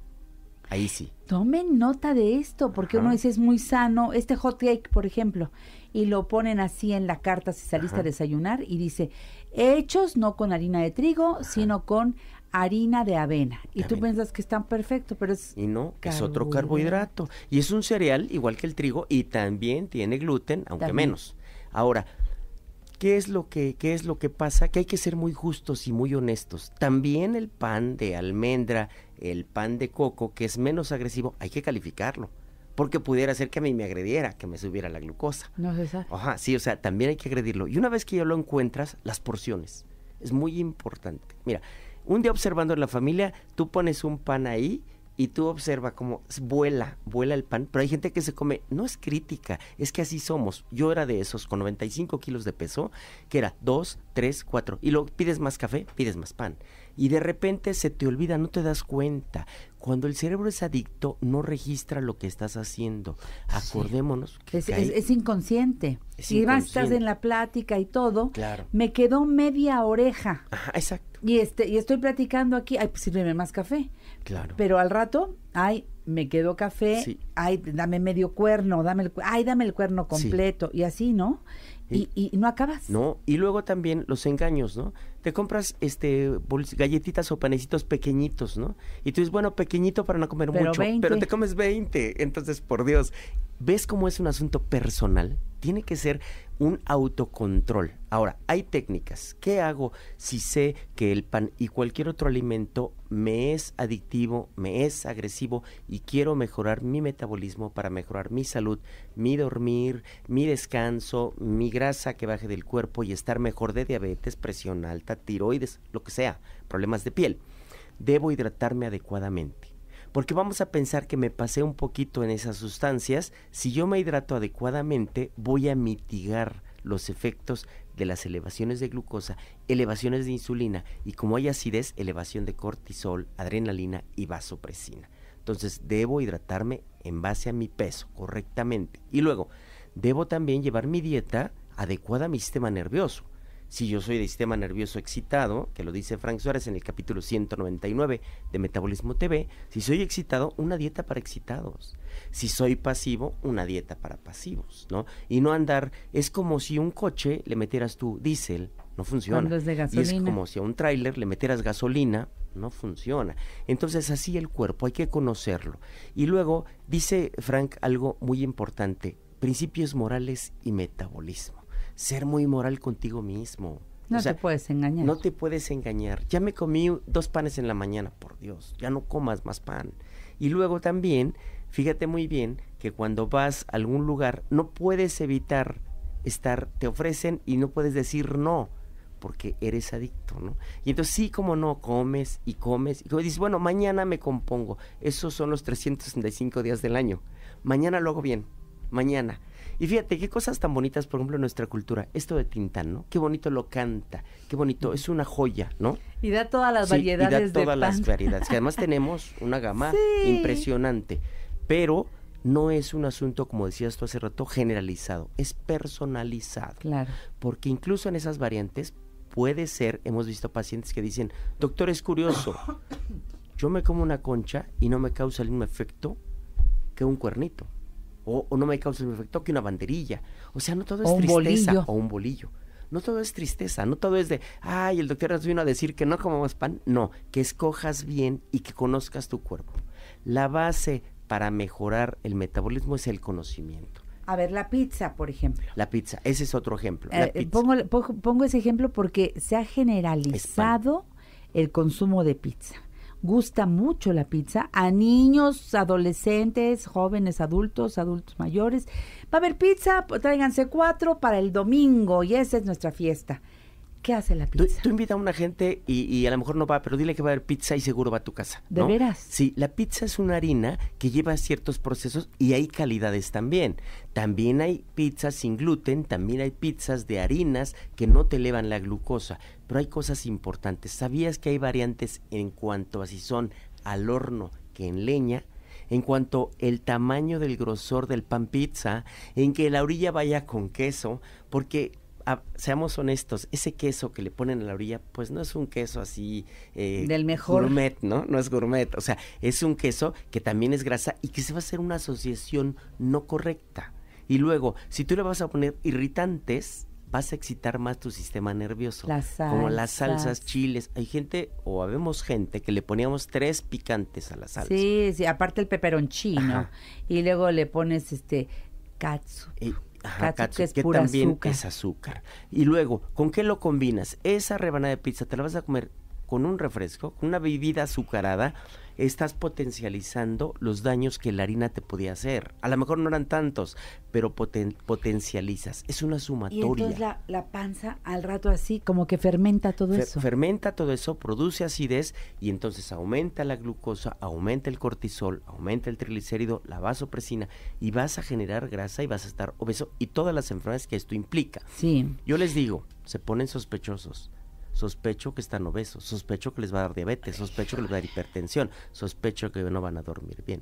Ahí sí. Tomen nota de esto, porque Ajá. uno dice es muy sano. Este hot cake, por ejemplo, y lo ponen así en la carta si saliste Ajá. a desayunar y dice, hechos no con harina de trigo, Ajá. sino con harina de avena. Y De tú avena. piensas que están perfectos, pero es... Y no, es otro carbohidrato. carbohidrato. Y es un cereal igual que el trigo y también tiene gluten, aunque También. menos. Ahora, ¿qué es lo que qué es lo que pasa? Que hay que ser muy justos y muy honestos. También el pan de almendra, el pan de coco, que es menos agresivo, hay que calificarlo. Porque pudiera ser que a mí me agrediera, que me subiera la glucosa. No se sabe. Ajá, sí, o sea, también hay que agredirlo. Y una vez que ya lo encuentras, las porciones. Es muy importante. Mira, un día observando en la familia, tú pones un pan ahí y tú observa cómo vuela, vuela el pan, pero hay gente que se come, no es crítica, es que así somos. Yo era de esos con noventa y cinco kilos de peso, que era dos, tres, cuatro, y luego pides más café, pides más pan. Y de repente se te olvida, no te das cuenta. Cuando el cerebro es adicto, no registra lo que estás haciendo. Acordémonos que Es, cae- es- es inconsciente. Es Y más estás inconsciente. en la plática y todo. Claro. Me quedó media oreja. Ajá, exacto. Y este y estoy platicando aquí, ay, pues sírveme más café. Claro. Pero al rato, ay, me quedó café, Sí. ay, dame medio cuerno, dame el, cu- ay, dame el cuerno Sí. completo, y así, ¿no? Y, y no acabas. No, y luego también los engaños, ¿no? Te compras este bols- galletitas o panecitos pequeñitos, ¿no? Y tú dices, bueno, pequeñito para no comer Pero mucho, veinte. pero te comes veinte. Entonces, por Dios, ¿ves cómo es un asunto personal? Tiene que ser un autocontrol. Ahora, hay técnicas. ¿Qué hago si sé que el pan y cualquier otro alimento me es adictivo, me es agresivo y quiero mejorar mi metabolismo para mejorar mi salud, mi dormir, mi descanso, mi grasa que baje del cuerpo y estar mejor de diabetes, presión alta, tiroides, lo que sea, problemas de piel? Debo hidratarme adecuadamente. Porque vamos a pensar que me pasé un poquito en esas sustancias. Si yo me hidrato adecuadamente, voy a mitigar los efectos de las elevaciones de glucosa, elevaciones de insulina y como hay acidez, elevación de cortisol, adrenalina y vasopresina. Entonces, debo hidratarme en base a mi peso correctamente. Y luego, debo también llevar mi dieta adecuada a mi sistema nervioso. Si yo soy de sistema nervioso excitado, que lo dice Frank Suárez en el capítulo ciento noventa y nueve de Metabolismo T V, si soy excitado, una dieta para excitados. Si soy pasivo, una dieta para pasivos, ¿no? Y no andar, es como si un coche le metieras tu diésel, no funciona. Cuando es de Y es gasolina. como si a un tráiler le metieras gasolina, no funciona. Entonces así el cuerpo, hay que conocerlo. Y luego dice Frank algo muy importante, principios morales y metabolismo. Ser muy moral contigo mismo. No O sea, te puedes engañar. no te puedes engañar. Ya me comí dos panes en la mañana, por Dios, ya no comas más pan. Y luego también, fíjate muy bien que cuando vas a algún lugar no puedes evitar estar, te ofrecen y no puedes decir no, porque eres adicto, ¿no? Y entonces sí, como no, comes y comes y dices, bueno, mañana me compongo. Esos son los trescientos sesenta y cinco días del año. Mañana lo hago bien, mañana. Y fíjate, qué cosas tan bonitas, por ejemplo, en nuestra cultura. Esto de Tintán, ¿no? Qué bonito lo canta, qué bonito, es una joya, ¿no? Y da todas las Sí, variedades y da todas de las pan. variedades, que además tenemos una gama Sí. impresionante, pero no es un asunto, como decías tú hace rato, generalizado, es personalizado. Claro. Porque incluso en esas variantes puede ser, hemos visto pacientes que dicen, doctor, es curioso, yo me como una concha y no me causa el mismo efecto que un cuernito. O, o no me causa el mismo efecto que una banderilla. O sea, no todo es O un tristeza. bolillo. O un bolillo. No todo es tristeza, no todo es de, ay, el doctor nos vino a decir que no comamos pan. No, que escojas bien y que conozcas tu cuerpo. La base para mejorar el metabolismo es el conocimiento. A ver, la pizza, por ejemplo. La pizza, ese es otro ejemplo. La Eh, pizza. pongo, pongo, pongo ese ejemplo porque se ha generalizado el consumo de pizza. Gusta mucho la pizza a niños, adolescentes, jóvenes, adultos, adultos mayores. Va a haber pizza, pues, tráiganse cuatro para el domingo y esa es nuestra fiesta. ¿Qué hace la Tú, pizza? tú invita a una gente y, y a lo mejor no va, pero dile que va a haber pizza y seguro va a tu casa. ¿De ¿no? veras? Sí, la pizza es una harina que lleva ciertos procesos y hay calidades también. También hay pizzas sin gluten, también hay pizzas de harinas que no te elevan la glucosa, pero hay cosas importantes. ¿Sabías que hay variantes en cuanto a si son al horno que en leña? En cuanto el tamaño del grosor del pan pizza, en que la orilla vaya con queso, porque a, seamos honestos, ese queso que le ponen a la orilla, pues no es un queso así eh, del mejor gourmet, ¿no? No es gourmet, o sea, es un queso que también es grasa y que se va a hacer una asociación no correcta. Y luego, si tú le vas a poner irritantes, vas a excitar más tu sistema nervioso. Las salsas. Como las salsas, chiles. Hay gente, o habemos gente, que le poníamos tres picantes a la salsa. Sí, sí, aparte el peperoncino. Ajá. Y luego le pones este katsu. Eh, ajá, Katsu, katsu, que es que pura también azúcar. es azúcar. Y luego, ¿con qué lo combinas? Esa rebanada de pizza te la vas a comer con un refresco, con una bebida azucarada. Estás potencializando los daños que la harina te podía hacer. A lo mejor no eran tantos, pero poten, potencializas. Es una Y sumatoria. entonces la, la panza al rato así, como que fermenta todo Fer- eso. Fermenta todo eso, produce acidez y entonces aumenta la glucosa, aumenta el cortisol, aumenta el triglicérido, la vasopresina y vas a generar grasa y vas a estar obeso y todas las enfermedades que esto implica. Sí. Yo les digo, se ponen sospechosos. Sospecho que están obesos, sospecho que les va a dar diabetes, sospecho que les va a dar hipertensión, sospecho que no van a dormir bien.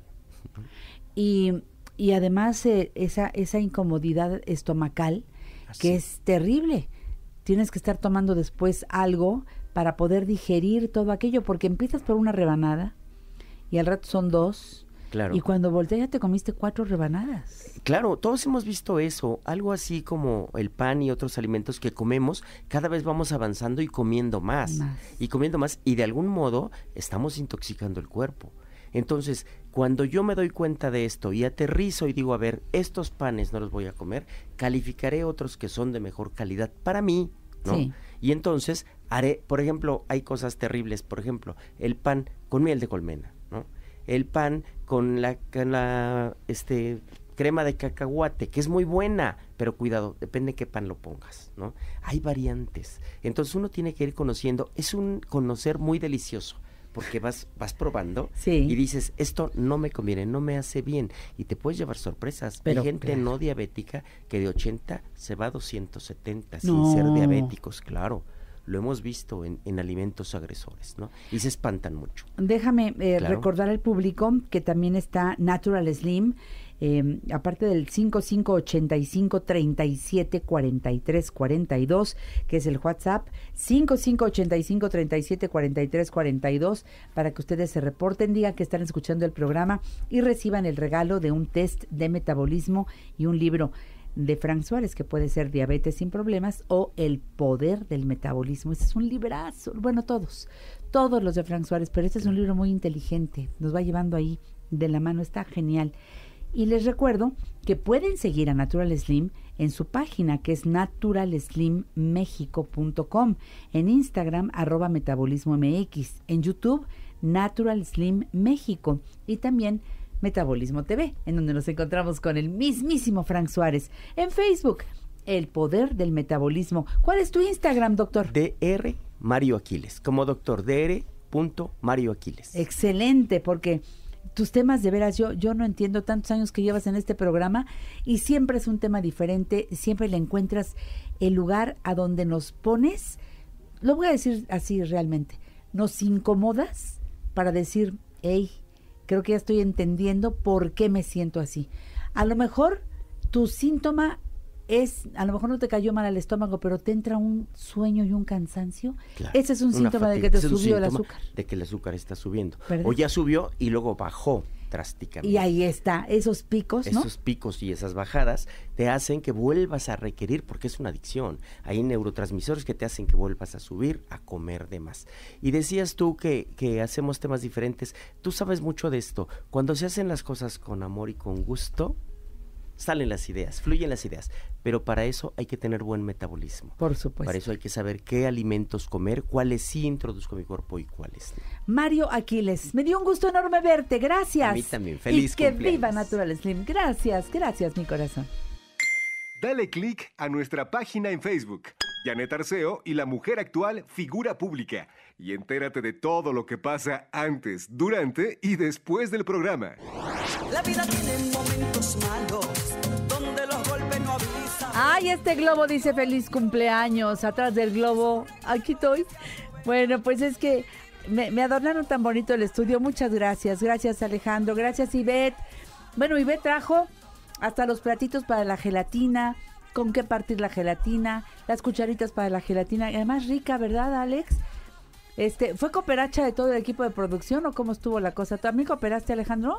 Y, y además eh, esa, esa incomodidad estomacal, Así. que es terrible. Tienes que estar tomando después algo para poder digerir todo aquello, porque empiezas por una rebanada y al rato son dos. Claro. Y cuando volteas ya te comiste cuatro rebanadas. Claro, todos hemos visto eso, algo así como el pan y otros alimentos que comemos, cada vez vamos avanzando y comiendo más, Más. y comiendo más, y de algún modo estamos intoxicando el cuerpo. Entonces, cuando yo me doy cuenta de esto y aterrizo y digo, a ver, estos panes no los voy a comer, calificaré otros que son de mejor calidad para mí, ¿no? Sí. Y entonces haré, por ejemplo, hay cosas terribles, por ejemplo, el pan con miel de colmena, ¿no? El pan con la, con la este, crema de cacahuate, que es muy buena, pero cuidado, depende de qué pan lo pongas, ¿no? Hay variantes. Entonces uno tiene que ir conociendo, es un conocer muy delicioso, porque vas, vas probando Sí. y dices, esto no me conviene, no me hace bien, y te puedes llevar sorpresas. Pero, Hay gente claro. no diabética que de ochenta se va a doscientos setenta No. sin ser diabéticos, claro. Lo hemos visto en, en alimentos agresores, ¿no? Y se espantan mucho. Déjame eh, Claro. recordar al público que también está Natural Slim, eh, aparte del cinco cinco ocho cinco, tres siete cuatro tres cuatro dos, que es el WhatsApp, cinco cinco ocho cinco, tres siete cuatro tres cuatro dos, para que ustedes se reporten, digan que están escuchando el programa y reciban el regalo de un test de metabolismo y un libro de Frank Suárez, que puede ser Diabetes sin problemas o El poder del metabolismo. Este es un librazo, bueno, todos, todos los de Frank Suárez, pero este es un libro muy inteligente, nos va llevando ahí de la mano, está genial. Y les recuerdo que pueden seguir a Natural Slim en su página, que es natural slim mexico punto com, en Instagram, arroba metabolismo mx, en YouTube, Natural Slim México, y también Metabolismo T V, en donde nos encontramos con el mismísimo Frank Suárez. En Facebook, El Poder del Metabolismo. ¿Cuál es tu Instagram, doctor? D R Mario Aquiles, como doctor, D R punto Mario Aquiles. Excelente, porque tus temas, de veras, yo, yo no entiendo tantos años que llevas en este programa y siempre es un tema diferente, siempre le encuentras el lugar a donde nos pones, lo voy a decir así realmente, nos incomodas para decir, hey, creo que ya estoy entendiendo por qué me siento así. A lo mejor tu síntoma es, a lo mejor no te cayó mal al estómago, pero te entra un sueño y un cansancio. Claro, Ese es un una síntoma de fatiga. que te Ese es un subió el síntoma azúcar. De que el azúcar está subiendo. ¿Verdad? O ya subió y luego bajó drásticamente. Y ahí está, esos picos, ¿no? Esos picos y esas bajadas te hacen que vuelvas a requerir, porque es una adicción. Hay neurotransmisores que te hacen que vuelvas a subir, a comer de más. Y decías tú que, que hacemos temas diferentes. Tú sabes mucho de esto. Cuando se hacen las cosas con amor y con gusto, salen las ideas, fluyen las ideas. Pero para eso hay que tener buen metabolismo. Por supuesto. Para eso hay que saber qué alimentos comer, cuáles sí introduzco a mi cuerpo y cuáles no. Mario Aquiles, me dio un gusto enorme verte, gracias. A mí también, feliz Y que cumpleaños. viva Natural Slim, gracias, gracias mi corazón. Dale click a nuestra página en Facebook, Janet Arceo y la mujer actual figura pública. Y entérate de todo lo que pasa antes, durante y después del programa. La vida tiene momentos malos donde los golpes no avisan. Ay, este globo dice feliz cumpleaños. Atrás del globo, aquí estoy. Bueno, pues es que me, me adornaron tan bonito el estudio. Muchas gracias. Gracias, Alejandro. Gracias, Ivette. Bueno, Ivette trajo hasta los platitos para la gelatina, con qué partir la gelatina, las cucharitas para la gelatina. Y además rica, ¿verdad, Alex? Este, ¿fue cooperacha de todo el equipo de producción o cómo estuvo la cosa? ¿También cooperaste, Alejandro?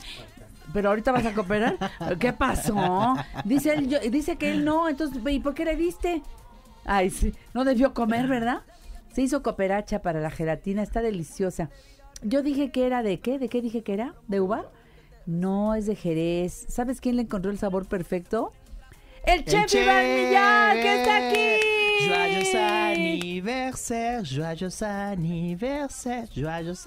¿Pero ahorita vas a cooperar? ¿Qué pasó? Dice él, yo, dice que él no, entonces, ¿y por qué le diste? Ay, sí, no debió comer, ¿verdad? Se hizo cooperacha para la gelatina, está deliciosa. Yo dije que era de ¿qué? ¿De qué dije que era? ¿De uva? No, es de Jerez. ¿Sabes quién le encontró el sabor perfecto? ¡El chef Iván Millán, que está aquí! Joyeux anniversaire, joyeux anniversaire, joyeux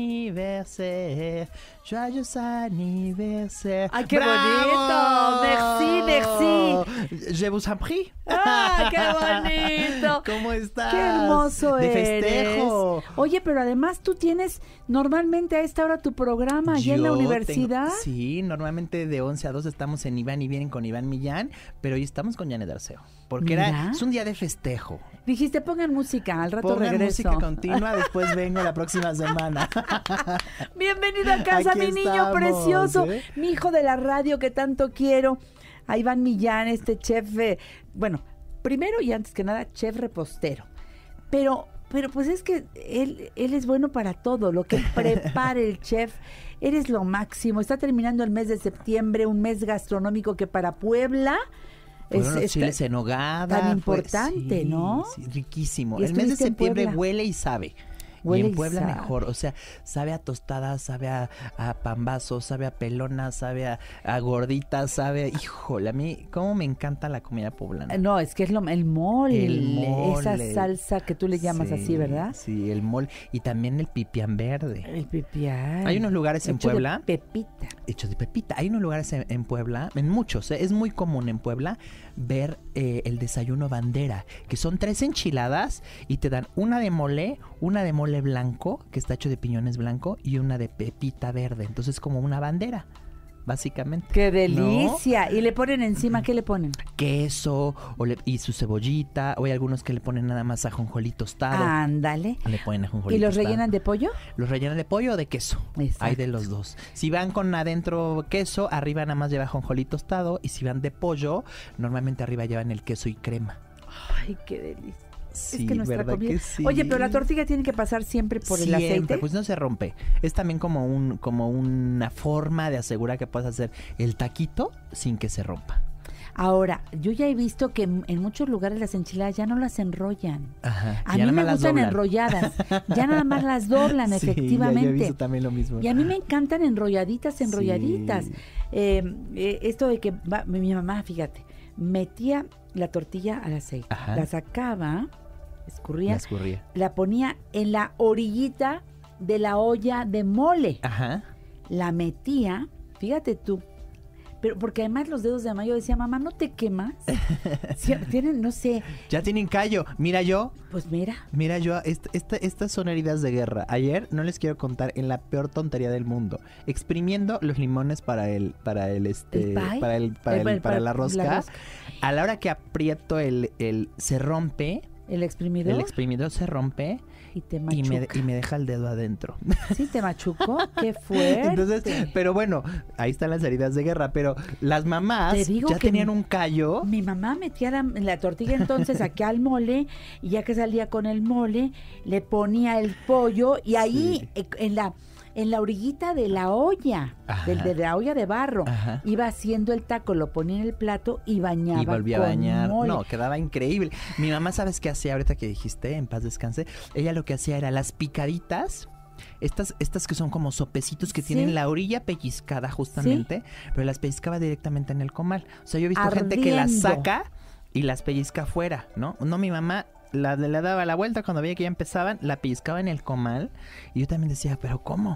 anniversaire, joyeux anniversaire. ¡Ay, qué ¡Bravo! bonito! ¡Merci, merci! Je vous en prie. ¡Ah, qué bonito! ¿Cómo estás? ¡Qué hermoso de eres! festejo. Oye, pero además tú tienes normalmente a esta hora tu programa allá en la Yo universidad. tengo- sí, normalmente de once a dos estamos en Iván y Vienen con Iván Millán, pero hoy estamos con Janet Arceo. Porque Mira. era, es un día de festejo. Dijiste, pongan música, al rato Pongan regreso. música continua, después vengo la próxima semana. Bienvenido a casa, Aquí mi niño estamos, precioso, ¿eh? mi hijo de la radio que tanto quiero. A Iván Millán, este chef, eh, bueno, primero y antes que nada, chef repostero. Pero, pero pues es que él, él es bueno para todo, lo que prepare el chef. Eres lo máximo. Está terminando el mes de septiembre, un mes gastronómico que para Puebla Fueron es, los es chiles en nogada. tan fue- importante, sí, ¿no? sí, riquísimo. ¿Y El mes de estuviste en septiembre Puebla? huele y sabe. Huele y y en Puebla sabe. mejor, o sea, sabe a tostadas, sabe a, a pambazo, sabe a pelona, sabe a, a gordita, sabe a... Híjole, a mí, cómo me encanta la comida poblana. No, es que es lo, el mole, El mole. esa salsa que tú le llamas Sí, así, ¿verdad? Sí, el mole. Y también el pipián verde. El pipián. Hay unos lugares en Hecho de Puebla... pepita. Hechos de pepita. Hay unos lugares en, en Puebla, en muchos, ¿eh? Es muy común en Puebla ver eh, el desayuno bandera, que son tres enchiladas y te dan una de mole, una de mole blanco, que está hecho de piñones blanco, y una de pepita verde. Entonces como una bandera, básicamente. ¡Qué ¿no? delicia! Y le ponen encima, ¿qué le ponen? Queso o le- y su cebollita, o hay algunos que le ponen nada más ajonjolí tostado. Ándale. Le ponen ajonjolí ¿Y los tostado. rellenan de pollo? Los rellenan de pollo o de queso. Exacto. Hay de los dos. Si van con adentro queso, arriba nada más lleva ajonjolí tostado. Y si van de pollo, normalmente arriba llevan el queso y crema. Ay, qué delicia. Sí, es que nuestra ¿verdad comida. que sí? Oye, pero la tortilla tiene que pasar siempre por el Siempre, aceite. pues no se rompe. Es también como un como una forma de asegurar que puedas hacer el taquito sin que se rompa. Ahora, yo ya he visto que en, en muchos lugares las enchiladas ya no las enrollan. Ajá. A ya mí nada me más las gustan doblan. enrolladas. Ya nada más las doblan, Sí, ya- efectivamente. Ya, he visto también lo mismo. Y a mí me encantan enrolladitas, enrolladitas. Sí. Eh, eh, esto de que va- mi mamá, fíjate, metía la tortilla al aceite, Ajá. la sacaba, escurría, La escurría. la ponía en la orillita de la olla de mole, Ajá. la metía, fíjate tú, pero porque además los dedos de mayo decía, mamá, ¿no te quemas? Sí, tienen, no sé, Ya tienen callo. Mira yo, pues mira, Mira, yo, est- esta- estas son heridas de guerra. Ayer, no les quiero contar, en la peor tontería del mundo, exprimiendo los limones para el, para el, este, ¿El pie? para el, para, El- el- el- para la la rosca. rosca. A la hora que aprieto el, el, se rompe, el exprimidor el exprimidor se rompe y te y machuca. me, y me deja el dedo adentro. ¿Sí te machucó? ¡Qué fuerte! Entonces, pero bueno, ahí están las heridas de guerra, pero las mamás Te digo ya que tenían mi- un callo. Mi mamá metía la, la tortilla entonces aquí al mole y ya que salía con el mole, le ponía el pollo y ahí Sí. eh, en la en la orillita de la olla, Ajá. del- de, la olla de barro, Ajá. iba haciendo el taco, lo ponía en el plato y bañaba Y volví a con bañar. mole. No, quedaba increíble. Mi mamá, ¿sabes qué hacía ahorita que dijiste? En paz descanse. Ella lo que hacía era las picaditas. Estas, estas que son como sopecitos que Sí. tienen la orilla pellizcada justamente, pero las pellizcaba directamente en el comal. O sea, yo he visto gente que las Ardiendo. saca y las pellizca afuera, ¿no? No, mi mamá la, le daba la vuelta cuando veía que ya empezaban, la pellizcaba en el comal y yo también decía, ¿pero cómo?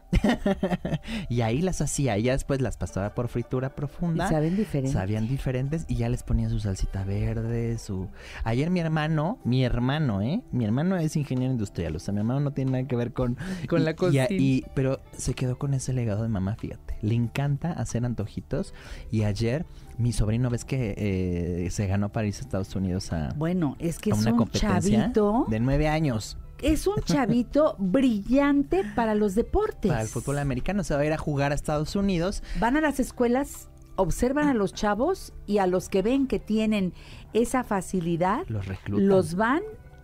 Y ahí las hacía, y ya después las pasaba por fritura profunda. Y saben diferentes. Sabían diferentes y ya les ponía su salsita verde, su... Ayer mi hermano, mi hermano, ¿eh? Mi hermano es ingeniero industrial, o sea, mi hermano no tiene nada que ver con... Con y, la y- cocina. y- pero se quedó con ese legado de mamá, fíjate. Le encanta hacer antojitos y ayer mi sobrino, ves que eh, se ganó para irse a Estados Unidos a, Bueno, es que a es una un competencia chavito, de nueve años. es un chavito brillante para los deportes. Para el fútbol americano se va a ir a jugar a Estados Unidos. Van a las escuelas, observan a los chavos y a los que ven que tienen esa facilidad, Los reclutan. los van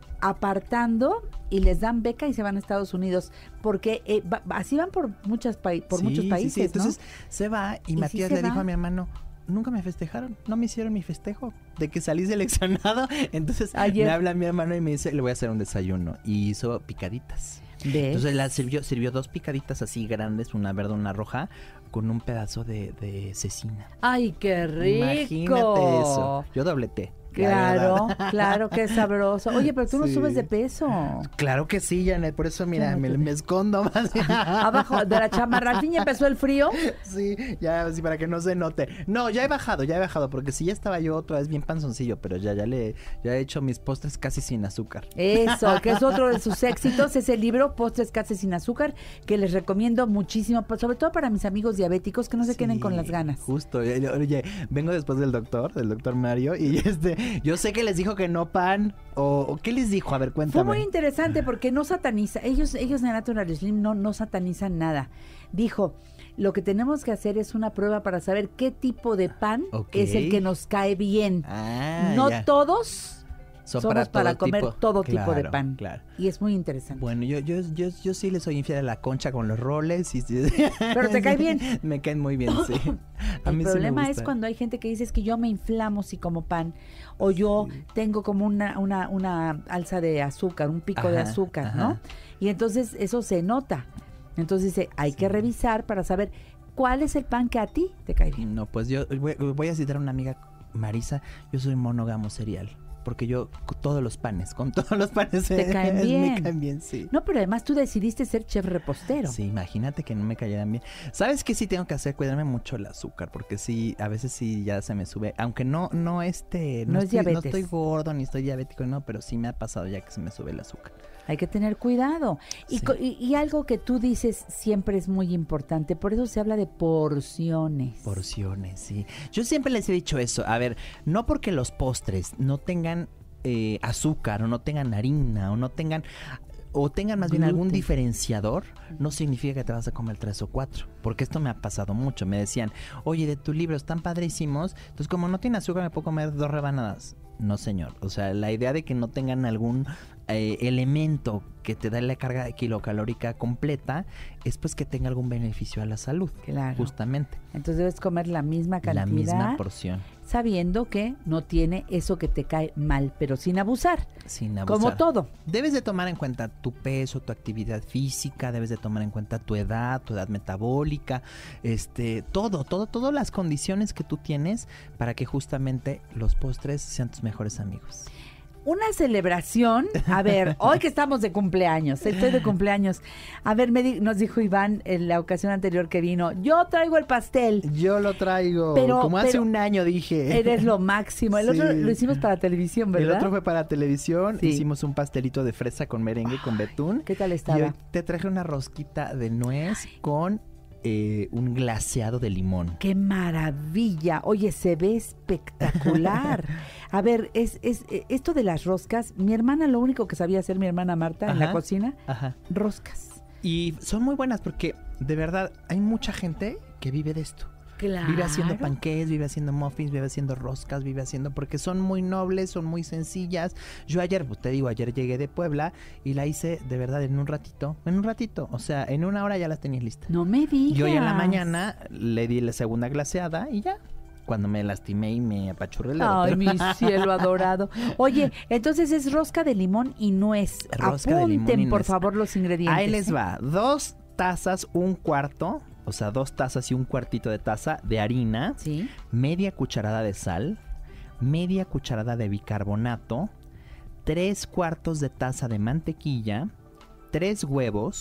apartando y les dan beca y se van a Estados Unidos, porque eh, va- así van por muchas pai- por Sí, muchos sí, países, sí. Entonces ¿no? se va y, Y sí Matías se le dijo va. a mi hermano, nunca me festejaron, no me hicieron mi festejo de que salí seleccionado. Entonces Ayer. me habla mi hermano y me dice, le voy a hacer un desayuno. Y hizo picaditas. ¿Ves? Entonces la sirvió, sirvió dos picaditas así grandes, una verde, una roja, con un pedazo de, de cecina. ¡Ay, qué rico! Imagínate eso. Yo dobleté. la Claro, verdad. claro, qué sabroso. Oye, pero tú no Sí. subes de peso. Claro que sí, Janet, por eso mira, me, me escondo más. Abajo de la chamarra. Al fin ya empezó el frío. Sí, ya, así para que no se note. No, ya he bajado, ya he bajado, porque si ya estaba yo otra vez bien panzoncillo, pero ya, ya le, ya he hecho mis postres casi sin azúcar. Eso, que es otro de sus éxitos, ese libro, Postres Casi Sin Azúcar, que les recomiendo muchísimo, pues, sobre todo para mis amigos diabéticos que no se queden Sí, con las ganas. Justo. Oye, oye, vengo después del doctor, del doctor Mario, y este, yo sé que les dijo que no pan, o, o ¿qué les dijo? A ver, cuéntame. Fue muy interesante porque no sataniza, ellos, ellos de Natural Slim no, no satanizan nada. Dijo, lo que tenemos que hacer es una prueba para saber qué tipo de pan Ok. es el que nos cae bien. Ah, no ya. todos Son somos para para, todo comer tipo. todo tipo de Claro, pan. claro. Y es muy interesante. Bueno, yo, yo, yo, yo sí le soy infiel a la Concha con los roles. Y, Pero te cae bien. Me caen muy bien, sí. A El mí sí me problema es gusta. cuando hay gente que dice es que yo me inflamo si como pan o yo tengo como una, una, una alza de azúcar, un pico de Ajá, azúcar, ajá. ¿no? Y entonces eso se nota. Entonces dice, hay que revisar para saber cuál es el pan que a ti te cae bien. No, pues yo voy, voy a citar a una amiga, Marisa, yo soy monógamo serial. Porque yo, con todos los panes, con todos los panes Te eh, caen me bien. caen bien, sí. No, pero además tú decidiste ser chef repostero. Sí, imagínate que no me cayeran bien. ¿Sabes qué sí tengo que hacer? Cuidarme mucho el azúcar, porque sí, a veces sí ya se me sube. Aunque no, no este, No es estoy, no diabetes. estoy gordo ni estoy diabético, no, pero sí me ha pasado ya que se me sube el azúcar. Hay que tener cuidado. Y, Sí. co- y, y algo que tú dices siempre es muy importante. Por eso se habla de porciones. Porciones, sí. Yo siempre les he dicho eso. A ver, no porque los postres no tengan eh, azúcar o no tengan harina o no tengan o tengan más bien algún Gluten. diferenciador, no significa que te vas a comer tres o cuatro. Porque esto me ha pasado mucho. Me decían, oye, de tus libros están padrísimos, entonces como no tiene azúcar me puedo comer dos rebanadas. No, señor. O sea, la idea de que no tengan algún eh, elemento que te da la carga kilocalórica completa es pues que tenga algún beneficio a la salud. Claro. Justamente. Entonces debes comer la misma cantidad. La misma porción. Sabiendo que no tiene eso que te cae mal, pero sin abusar. Sin abusar. Como todo. Debes de tomar en cuenta tu peso, tu actividad física, debes de tomar en cuenta tu edad, tu edad metabólica, este, todo, todo, todas las condiciones que tú tienes para que justamente los postres sean tus mejores amigos. Una celebración, a ver, hoy que estamos de cumpleaños, estoy de cumpleaños. A ver, me di- nos dijo Iván en la ocasión anterior que vino, yo traigo el pastel. Yo lo traigo, Pero- como hace pero un año dije. Eres lo máximo. El Sí. otro lo hicimos para televisión, ¿verdad? El otro fue para televisión, Sí. hicimos un pastelito de fresa con merengue, con betún. ¿Qué tal Y estaba? hoy te traje una rosquita de nuez con eh, un glaseado de limón. ¡Qué maravilla! Oye, se ve espectacular. A ver, es, es eh, esto de las roscas, mi hermana lo único que sabía hacer, mi hermana Marta, en la Ajá. cocina, Ajá. roscas. Y son muy buenas porque de verdad hay mucha gente que vive de esto. Claro. Vive haciendo panqués, vive haciendo muffins, vive haciendo roscas, vive haciendo... Porque son muy nobles, son muy sencillas. Yo ayer, pues te digo, ayer llegué de Puebla y la hice de verdad en un ratito. En un ratito. O sea, en una hora ya las tenías listas. No me digas. Y hoy en la mañana le di la segunda glaseada y ya. Cuando me lastimé y me apachurré el dedo. Ay, pero- mi cielo adorado. Oye, entonces es rosca de limón y nuez. Rosca de Apunten, limón y por nuez. favor, los ingredientes. Ahí les ¿eh? va. Dos tazas, un cuarto... O sea, dos tazas y un cuartito de taza de harina, Sí. media cucharada de sal, media cucharada de bicarbonato, tres cuartos de taza de mantequilla, tres huevos,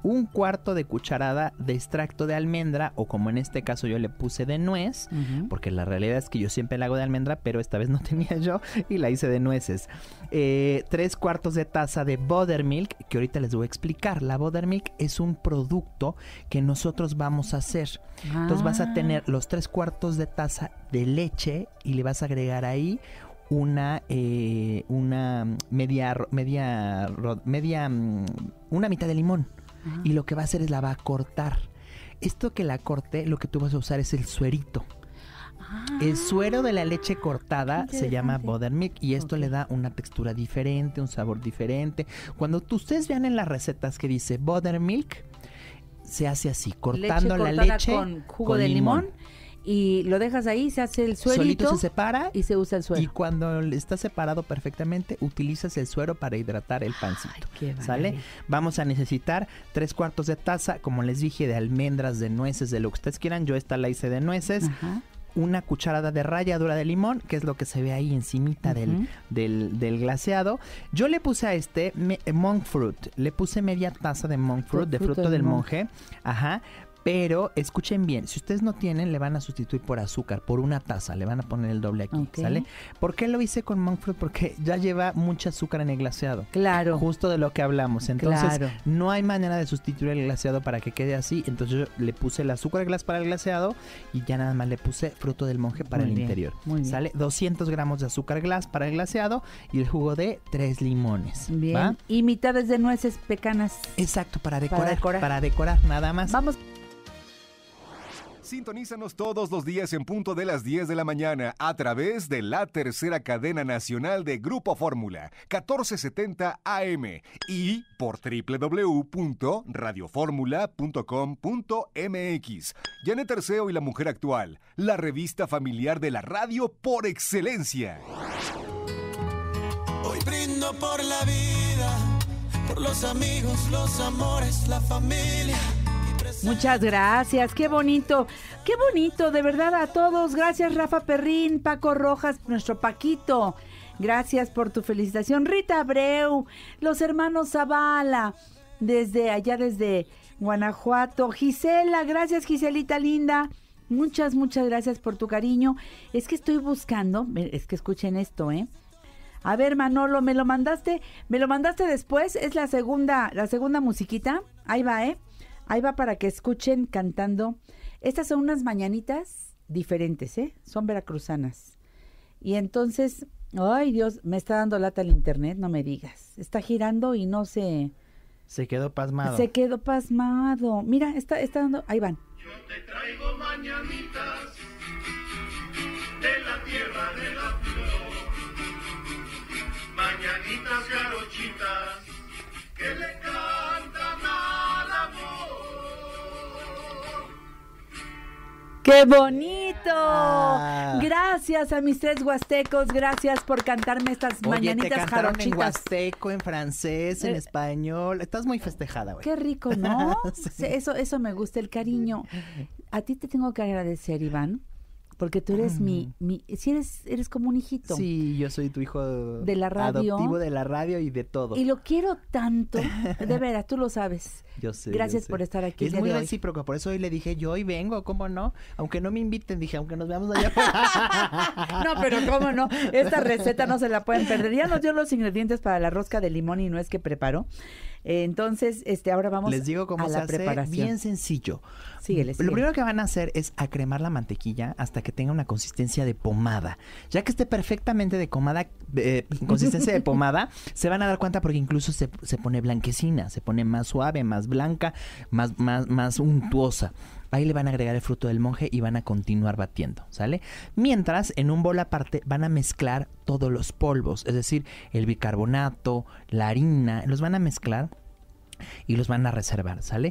un cuarto de cucharada de extracto de almendra, o como en este caso yo le puse de nuez, uh-huh. porque la realidad es que yo siempre la hago de almendra, pero esta vez no tenía yo y la hice de nueces. Eh, tres cuartos de taza de buttermilk, que ahorita les voy a explicar. La buttermilk es un producto que nosotros vamos a hacer. Ah. Entonces vas a tener los tres cuartos de taza de leche y le vas a agregar ahí una eh, una media media media una mitad de limón. Ah. Y lo que va a hacer es la va a cortar. Esto que la corte, lo que tú vas a usar es el suerito. Ah. El suero de la leche cortada se llama buttermilk y esto okay. le da una textura diferente, un sabor diferente. Cuando tú, ustedes vean en las recetas que dice buttermilk, se hace así, cortando leche la leche con jugo con de limón. limón. Y lo dejas ahí, se hace el suerito. Solito se separa. Y se usa el suero. Y cuando está separado perfectamente, utilizas el suero para hidratar el pancito. Ay, qué ¿sale? Vamos a necesitar tres cuartos de taza, como les dije, de almendras, de nueces, de lo que ustedes quieran. Yo esta la hice de nueces. Ajá. Una cucharada de ralladura de limón, que es lo que se ve ahí encimita uh-huh. del, del, del glaseado. Yo le puse a este me, monk fruit. Le puse media taza de monk fruit, de fruto, fruto del monje. Ajá. Pero escuchen bien, si ustedes no tienen, le van a sustituir por azúcar, por una taza, le van a poner el doble aquí, okay. ¿sale? ¿Por qué lo hice con monk fruit? Porque ya lleva mucha azúcar en el glaseado. Claro. Justo de lo que hablamos. Entonces, claro. no hay manera de sustituir el glaseado para que quede así. Entonces yo le puse el azúcar glass para el glaseado y ya nada más le puse fruto del monje para muy el bien, interior. Muy bien. ¿Sale? doscientos gramos de azúcar glass para el glaseado y el jugo de tres limones. Bien. ¿va? Y mitades de nueces pecanas. Exacto, para decorar. Para decorar, para decorar nada más. Vamos. Sintonízanos todos los días en punto de las diez de la mañana a través de la tercera cadena nacional de Grupo Fórmula, catorce setenta A M y por doble u doble u doble u punto radio fórmula punto com punto m x. Janet Terceo y la Mujer Actual, la revista familiar de la radio por excelencia. Hoy brindo por la vida, por los amigos, los amores, la familia. Muchas gracias, qué bonito, qué bonito, de verdad a todos. Gracias Rafa Perrín, Paco Rojas, nuestro Paquito. Gracias por tu felicitación. Rita Abreu, los hermanos Zavala, desde allá desde Guanajuato. Gisela, gracias Giselita linda. Muchas, muchas gracias por tu cariño. Es que estoy buscando, es que escuchen esto, ¿eh? A ver, Manolo, ¿me lo mandaste? ¿Me lo mandaste después? Es la segunda, la segunda musiquita. Ahí va, ¿eh? Ahí va para que escuchen cantando. Estas son unas mañanitas diferentes, ¿eh? Son veracruzanas. Y entonces, ay Dios, me está dando lata el internet, no me digas. Está girando y no se... Se quedó pasmado. Se quedó pasmado. Mira, está, está dando... Ahí van. Yo te traigo mañanitas de la tierra de la flor. Mañanitas garochitas que le cantan al amor. ¡Qué bonito! Ah. Gracias a mis tres huastecos, gracias por cantarme estas Oye, mañanitas te cantaron jarochitas. En huasteco, en francés, en eh, español. Estás muy festejada, güey. Qué rico, ¿no? Sí. Eso, eso me gusta, el cariño. A ti te tengo que agradecer, Iván, porque tú eres mm. mi, mi, si eres, eres como un hijito. Sí, yo soy tu hijo de la radio, adoptivo de la radio y de todo. Y lo quiero tanto, de veras, tú lo sabes. Yo sé. Gracias yo sé. por estar aquí. Es muy recíproco, por eso hoy le dije, yo hoy vengo, ¿cómo no? Aunque no me inviten, dije, aunque nos veamos allá. No, pero ¿cómo no? Esta receta no se la pueden perder. Ya nos dio los ingredientes para la rosca de limón y nuez que preparó. Eh, entonces, este, ahora vamos Les digo cómo a se la hace, preparación. Bien sencillo. Síguele, síguele. Lo primero que van a hacer es acremar la mantequilla hasta que tenga una consistencia de pomada. Ya que esté perfectamente de pomada, eh, consistencia de pomada, se van a dar cuenta porque incluso se, se pone blanquecina, se pone más suave, más blanca, más, más, más untuosa. Ahí le van a agregar el fruto del monje y van a continuar batiendo, ¿sale? Mientras, en un bol aparte, van a mezclar todos los polvos, es decir, el bicarbonato, la harina, los van a mezclar y los van a reservar, ¿sale?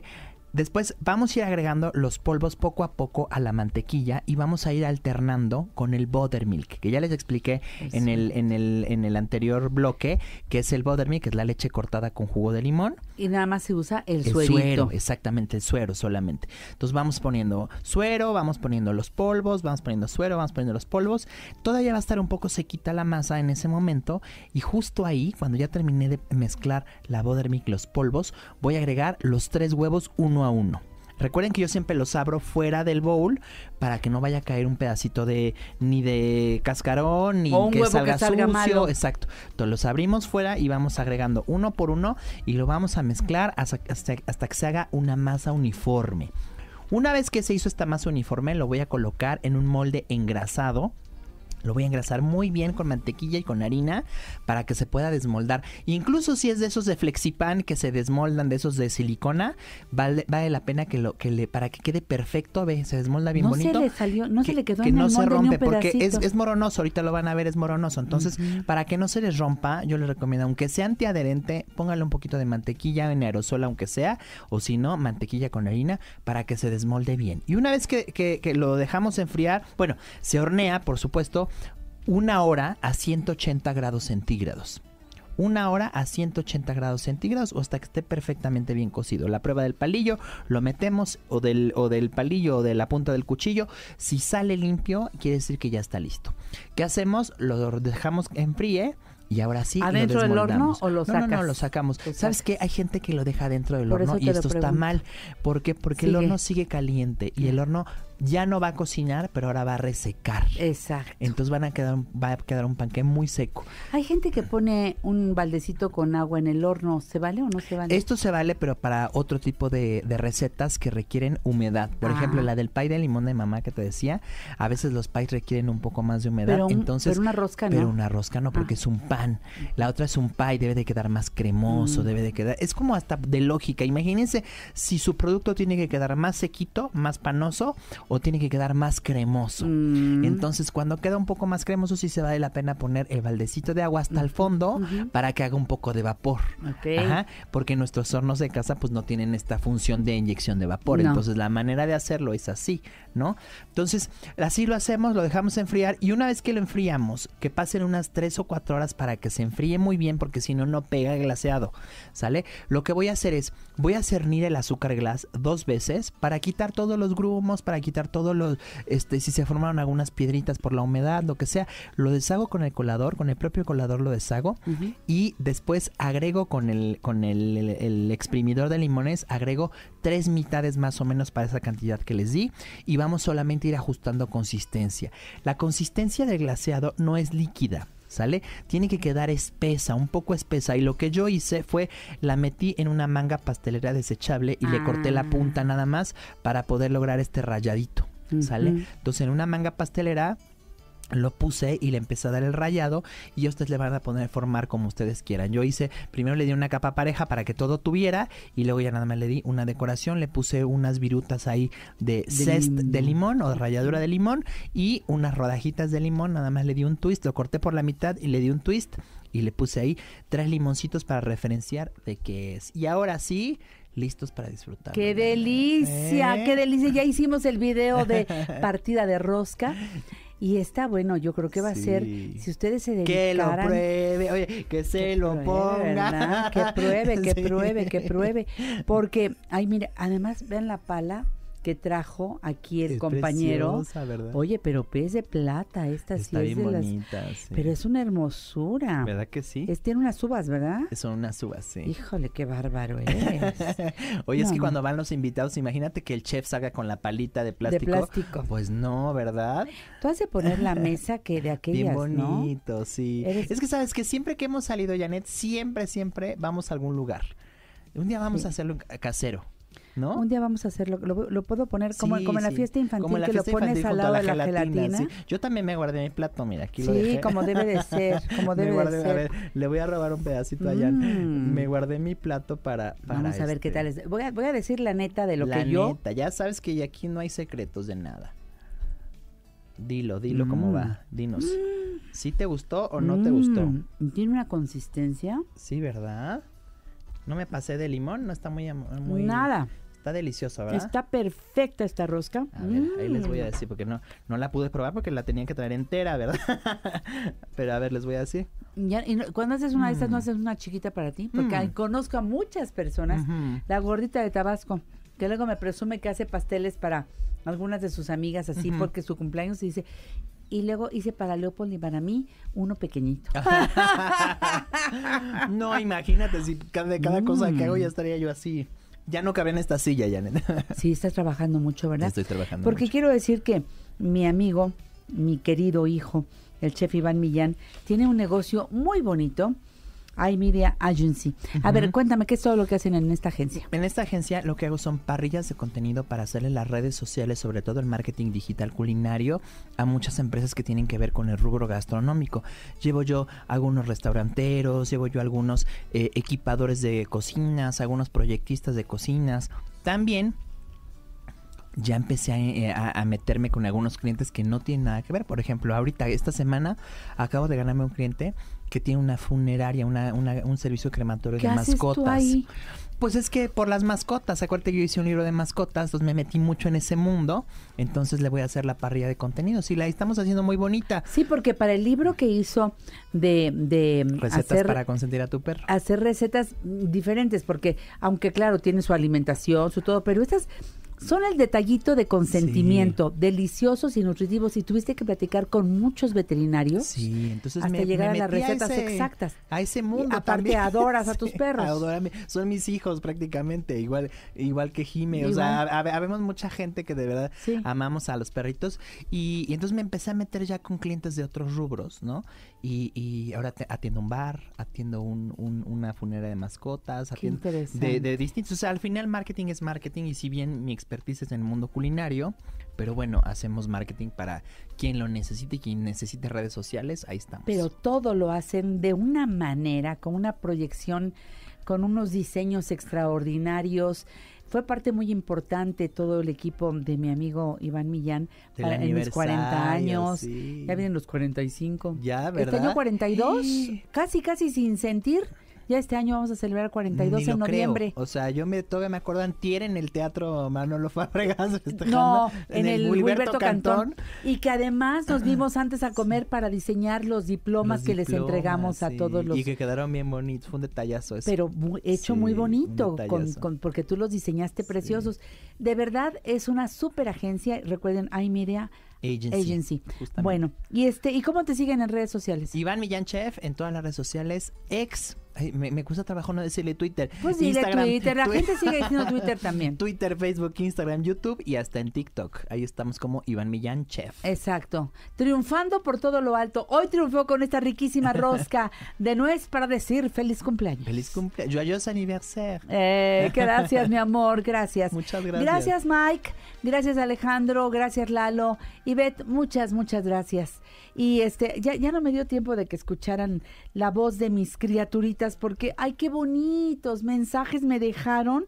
Después vamos a ir agregando los polvos poco a poco a la mantequilla y vamos a ir alternando con el buttermilk, que ya les expliqué Eso. en el, en el, en el anterior bloque, que es el buttermilk, que es la leche cortada con jugo de limón. Y nada más se usa el, El suerito. suero, exactamente, el suero solamente. Entonces vamos poniendo suero, vamos poniendo los polvos, vamos poniendo suero, vamos poniendo los polvos. Todavía va a estar un poco sequita la masa en ese momento y justo ahí, cuando ya terminé de mezclar la buttermilk y los polvos, voy a agregar los tres huevos uno a uno. Recuerden que yo siempre los abro fuera del bowl para que no vaya a caer un pedacito de ni de cascarón ni O un que huevo salga que salga sucio. malo. Exacto. Entonces los abrimos fuera y vamos agregando uno por uno y lo vamos a mezclar hasta, hasta, hasta que se haga una masa uniforme. Una vez que se hizo esta masa uniforme, lo voy a colocar en un molde engrasado. Lo voy a engrasar muy bien con mantequilla y con harina para que se pueda desmoldar. Incluso si es de esos de Flexipan que se desmoldan, de esos de silicona, vale, vale la pena que lo que le para que quede perfecto, ve, se desmolda bien no bonito. se le salió, no que, se le quedó que en no el se molde ni rompe un porque es, pedacito. es moronoso, ahorita lo van a ver, es moronoso. Entonces, Ujú. para que no se les rompa, yo les recomiendo, aunque sea antiadherente, póngale un poquito de mantequilla en aerosol, aunque sea, o si no, mantequilla con harina para que se desmolde bien. Y una vez que, que, que lo dejamos enfriar, bueno, se hornea, por supuesto, una hora a ciento ochenta grados centígrados. Una hora a ciento ochenta grados centígrados o hasta que esté perfectamente bien cocido. La prueba del palillo, lo metemos o del, o del palillo o de la punta del cuchillo. Si sale limpio, quiere decir que ya está listo. ¿Qué hacemos? Lo dejamos que enfríe. Y ahora sí, ¿adentro lo del horno desmoldamos. o lo No, sacas? no, no, lo sacamos. Lo ¿Sabes sacas. qué? Hay gente que lo deja dentro del Por horno eso y te lo esto está pregunto. mal. ¿Por qué? Porque el Sigue. horno sigue caliente y el horno ya no va a cocinar, pero ahora va a resecar. Exacto. Entonces van a quedar, va a quedar un panqué muy seco. Hay gente que pone un baldecito con agua en el horno. ¿Se vale o no se vale? Esto se vale, pero para otro tipo de, de recetas que requieren humedad. Por Ah. ejemplo, la del pie de limón de mamá que te decía, a veces los pies requieren un poco más de humedad. Pero un- entonces, pero una rosca no. Pero una rosca no, porque Ah. es un pan. La otra es un pie, debe de quedar más cremoso, Mm. debe de quedar... Es como hasta de lógica. Imagínense si su producto tiene que quedar más sequito, más panoso, o tiene que quedar más cremoso. Mm. Entonces, cuando queda un poco más cremoso, sí se vale la pena poner el baldecito de agua hasta el fondo Ujú. para que haga un poco de vapor. Ok. Ajá, porque nuestros hornos de casa pues no tienen esta función de inyección de vapor. No. Entonces, la manera de hacerlo es así, ¿no? Entonces, así lo hacemos, lo dejamos enfriar y una vez que lo enfriamos, que pasen unas tres o cuatro horas para que se enfríe muy bien, porque si no, no pega el glaseado, ¿sale? Lo que voy a hacer es, voy a cernir el azúcar glass dos veces para quitar todos los grumos, para quitar todos los, este, si se formaron algunas piedritas por la humedad, lo que sea, lo deshago con el colador, con el propio colador lo deshago Ujú. y después agrego con el, con el, el- el exprimidor de limones, agrego tres mitades más o menos para esa cantidad que les di y vamos solamente a ir ajustando consistencia. La consistencia del glaseado no es líquida, ¿sale? Tiene que quedar espesa, un poco espesa. Y lo que yo hice fue, la metí en una manga pastelera desechable y le Ah. corté la punta nada más para poder lograr este rayadito, ¿sale? Ujú. Entonces en una manga pastelera lo puse y le empecé a dar el rayado y ustedes le van a poner formar como ustedes quieran. Yo hice, primero le di una capa pareja para que todo tuviera y luego ya nada más le di una decoración, le puse unas virutas ahí de, De zest limón. de limón o de ralladura de limón y unas rodajitas de limón, nada más le di un twist, lo corté por la mitad y le di un twist y le puse ahí tres limoncitos para referenciar de qué es. Y ahora sí, listos para disfrutar. ¡Qué delicia! ¿Eh? ¡Qué delicia! Ya hicimos el video de partida de rosca. Y está bueno, yo creo que va a ser, Sí. si ustedes se Que lo dedicaran... pruebe, oye, que se que lo pruebe, ponga. ¿verdad? Que pruebe, que Sí. pruebe, que pruebe. Porque, ay, mire, además, vean la pala que trajo aquí el Es compañero. preciosa, ¿verdad? Oye, pero es de plata, esta sí Está es bien de las... bonita, sí. Pero es una hermosura. ¿Verdad que sí? Es, tiene unas uvas, ¿verdad? Son unas uvas, sí. Híjole, qué bárbaro eres. Oye, es No, que no. cuando van los invitados, imagínate que el chef salga con la palita de plástico. plástico. Pues no, ¿verdad? Tú has de poner la mesa que de aquellas, Bien ¿no? bonito, sí. Eres- Es que sabes que siempre que hemos salido, Janet, siempre, siempre vamos a algún lugar. Un día vamos Sí. a hacerlo ca- casero, ¿no? Un día vamos a hacerlo. Lo, lo puedo poner como, Sí, como en la sí. fiesta infantil, Como en la que fiesta lo pones infantil al junto lado a de la gelatina. sí. Yo también me guardé mi plato, mira, aquí lo Sí, dejé. como debe de ser, como Me debe guardé- de a ser. ver, le voy a robar un pedacito a Jan. Mm. Me guardé mi plato para, para Vamos a ver qué este, tal es. Voy a, voy a decir la neta de lo la que yo... neta, ya sabes que aquí no hay secretos de nada. Dilo, dilo cómo Mm. va, dinos. ¿Sí te gustó o no te gustó? Mm, Tiene una consistencia. Sí, ¿verdad? No me pasé de limón, no está muy... am- muy Nada. Está delicioso, ¿verdad? Está perfecta esta rosca. A ver, ahí les voy a Mm. decir, porque no, no la pude probar porque la tenía que traer entera, ¿verdad? Pero a ver, les voy a decir. Ya, y no- cuando haces una de estas, Mm. ¿no haces una chiquita para ti? Porque Mm. ahí conozco a muchas personas. Ujú. La gordita de Tabasco, que luego me presume que hace pasteles para algunas de sus amigas así, Ujú. porque su cumpleaños y dice... Y luego hice para Leopold y para mí uno pequeñito. No, imagínate, si cada, cada cosa que hago ya Mm. estaría yo así. Ya no cabría en esta silla, Janet. Sí, estás trabajando mucho, ¿verdad? Estoy trabajando Porque mucho. quiero decir que mi amigo, mi querido hijo, el chef Iván Millán, tiene un negocio muy bonito, iMedia Agency. A ver, Ujú. cuéntame, ¿qué es todo lo que hacen en esta agencia? En esta agencia lo que hago son parrillas de contenido para hacerle las redes sociales, sobre todo el marketing digital culinario, a muchas empresas que tienen que ver con el rubro gastronómico. Llevo yo algunos restauranteros, llevo yo algunos eh, equipadores de cocinas, algunos proyectistas de cocinas. También ya empecé a, eh, a- a meterme con algunos clientes que no tienen nada que ver. Por ejemplo, ahorita, esta semana, acabo de ganarme un cliente que tiene una funeraria, una, una- un servicio crematorio ¿Qué de haces tú mascotas. ahí? Pues es que por las mascotas, acuérdate que yo hice un libro de mascotas, entonces me metí mucho en ese mundo, entonces le voy a hacer la parrilla de contenidos y la estamos haciendo muy bonita. Sí, porque para el libro que hizo de, de Recetas hacer, para consentir a tu perro. hacer recetas mm, diferentes, porque aunque claro, tiene su alimentación, su todo, pero estas son el detallito de consentimiento, deliciosos y nutritivos, y tuviste que platicar con muchos veterinarios Sí, entonces hasta me, llegar me a las metí recetas ese- exactas. A ese mundo. Aparte, también. adoras a tus perros. adórame. Son mis hijos prácticamente, igual, igual que Jime. O sea, Igual. hab- habemos mucha gente que de verdad Sí. amamos a los perritos. Y, y entonces me empecé a meter ya con clientes de otros rubros, ¿no? Y, y ahora te- atiendo un bar, atiendo un, un- una funeraria de mascotas, Qué atiendo interesante. de, de distintos. O sea, al final marketing es marketing, y si bien mi expertise es en el mundo culinario, pero bueno, hacemos marketing para quien lo necesite y quien necesite redes sociales, ahí estamos. Pero todo lo hacen de una manera, con una proyección, con unos diseños extraordinarios. Fue parte muy importante todo el equipo de mi amigo Iván Millán Del para- en mis cuarenta aniversario, años. sí. Ya vienen los cuarenta y cinco. Ya, Este ¿verdad? año cuarenta y dos, Sí. casi, casi sin sentir. Ya este año vamos a celebrar cuarenta y dos Ni lo en noviembre. creo. O sea, yo me todavía me acuerdo antier en el teatro Manolo Fabregas festejando, No, en, el Wilberto Cantón. Cantón. Y que además nos vimos antes a comer para diseñar los diplomas Los que les diplomas, entregamos a sí. todos los... Y que quedaron bien bonitos, fue un detallazo eso. Pero muy- hecho Sí, muy un bonito, con, detallazo. con- porque tú los diseñaste preciosos. De verdad, es una super agencia. Recuerden, iMedia Agency. Agency. justamente. Bueno, y este, ¿y cómo te siguen en redes sociales? Iván Millán Chef en todas las redes sociales, ex, ay, me, me cuesta trabajo no decirle Twitter. Pues dile Twitter, la Twi- gente sigue diciendo Twitter también. Twitter, Facebook, Instagram, YouTube y hasta en TikTok. Ahí estamos como Iván Millán Chef. Exacto. Triunfando por todo lo alto. Hoy triunfó con esta riquísima rosca de nuez para decir feliz cumpleaños. Feliz cumpleaños, joyeux anniversaire. Eh, gracias, mi amor, gracias. Muchas gracias. Gracias, Mike. Gracias, Alejandro. Gracias, Lalo. Ivette, muchas, muchas gracias. Y este, ya, ya no me dio tiempo de que escucharan la voz de mis criaturitas, porque, ay, qué bonitos mensajes me dejaron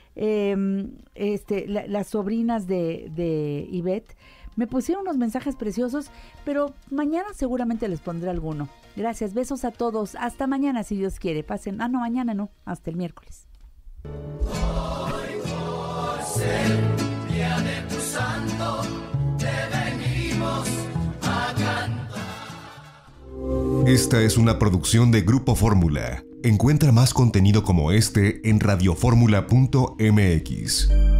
eh, este, la- las sobrinas de, de Ivette. Me pusieron unos mensajes preciosos, pero mañana seguramente les pondré alguno. Gracias, besos a todos. Hasta mañana, si Dios quiere. Pasen. Ah, no, mañana no, hasta el miércoles. Día de tu santo, te venimos a cantar. Esta es una producción de Grupo Fórmula. Encuentra más contenido como este en radioformula punto m x.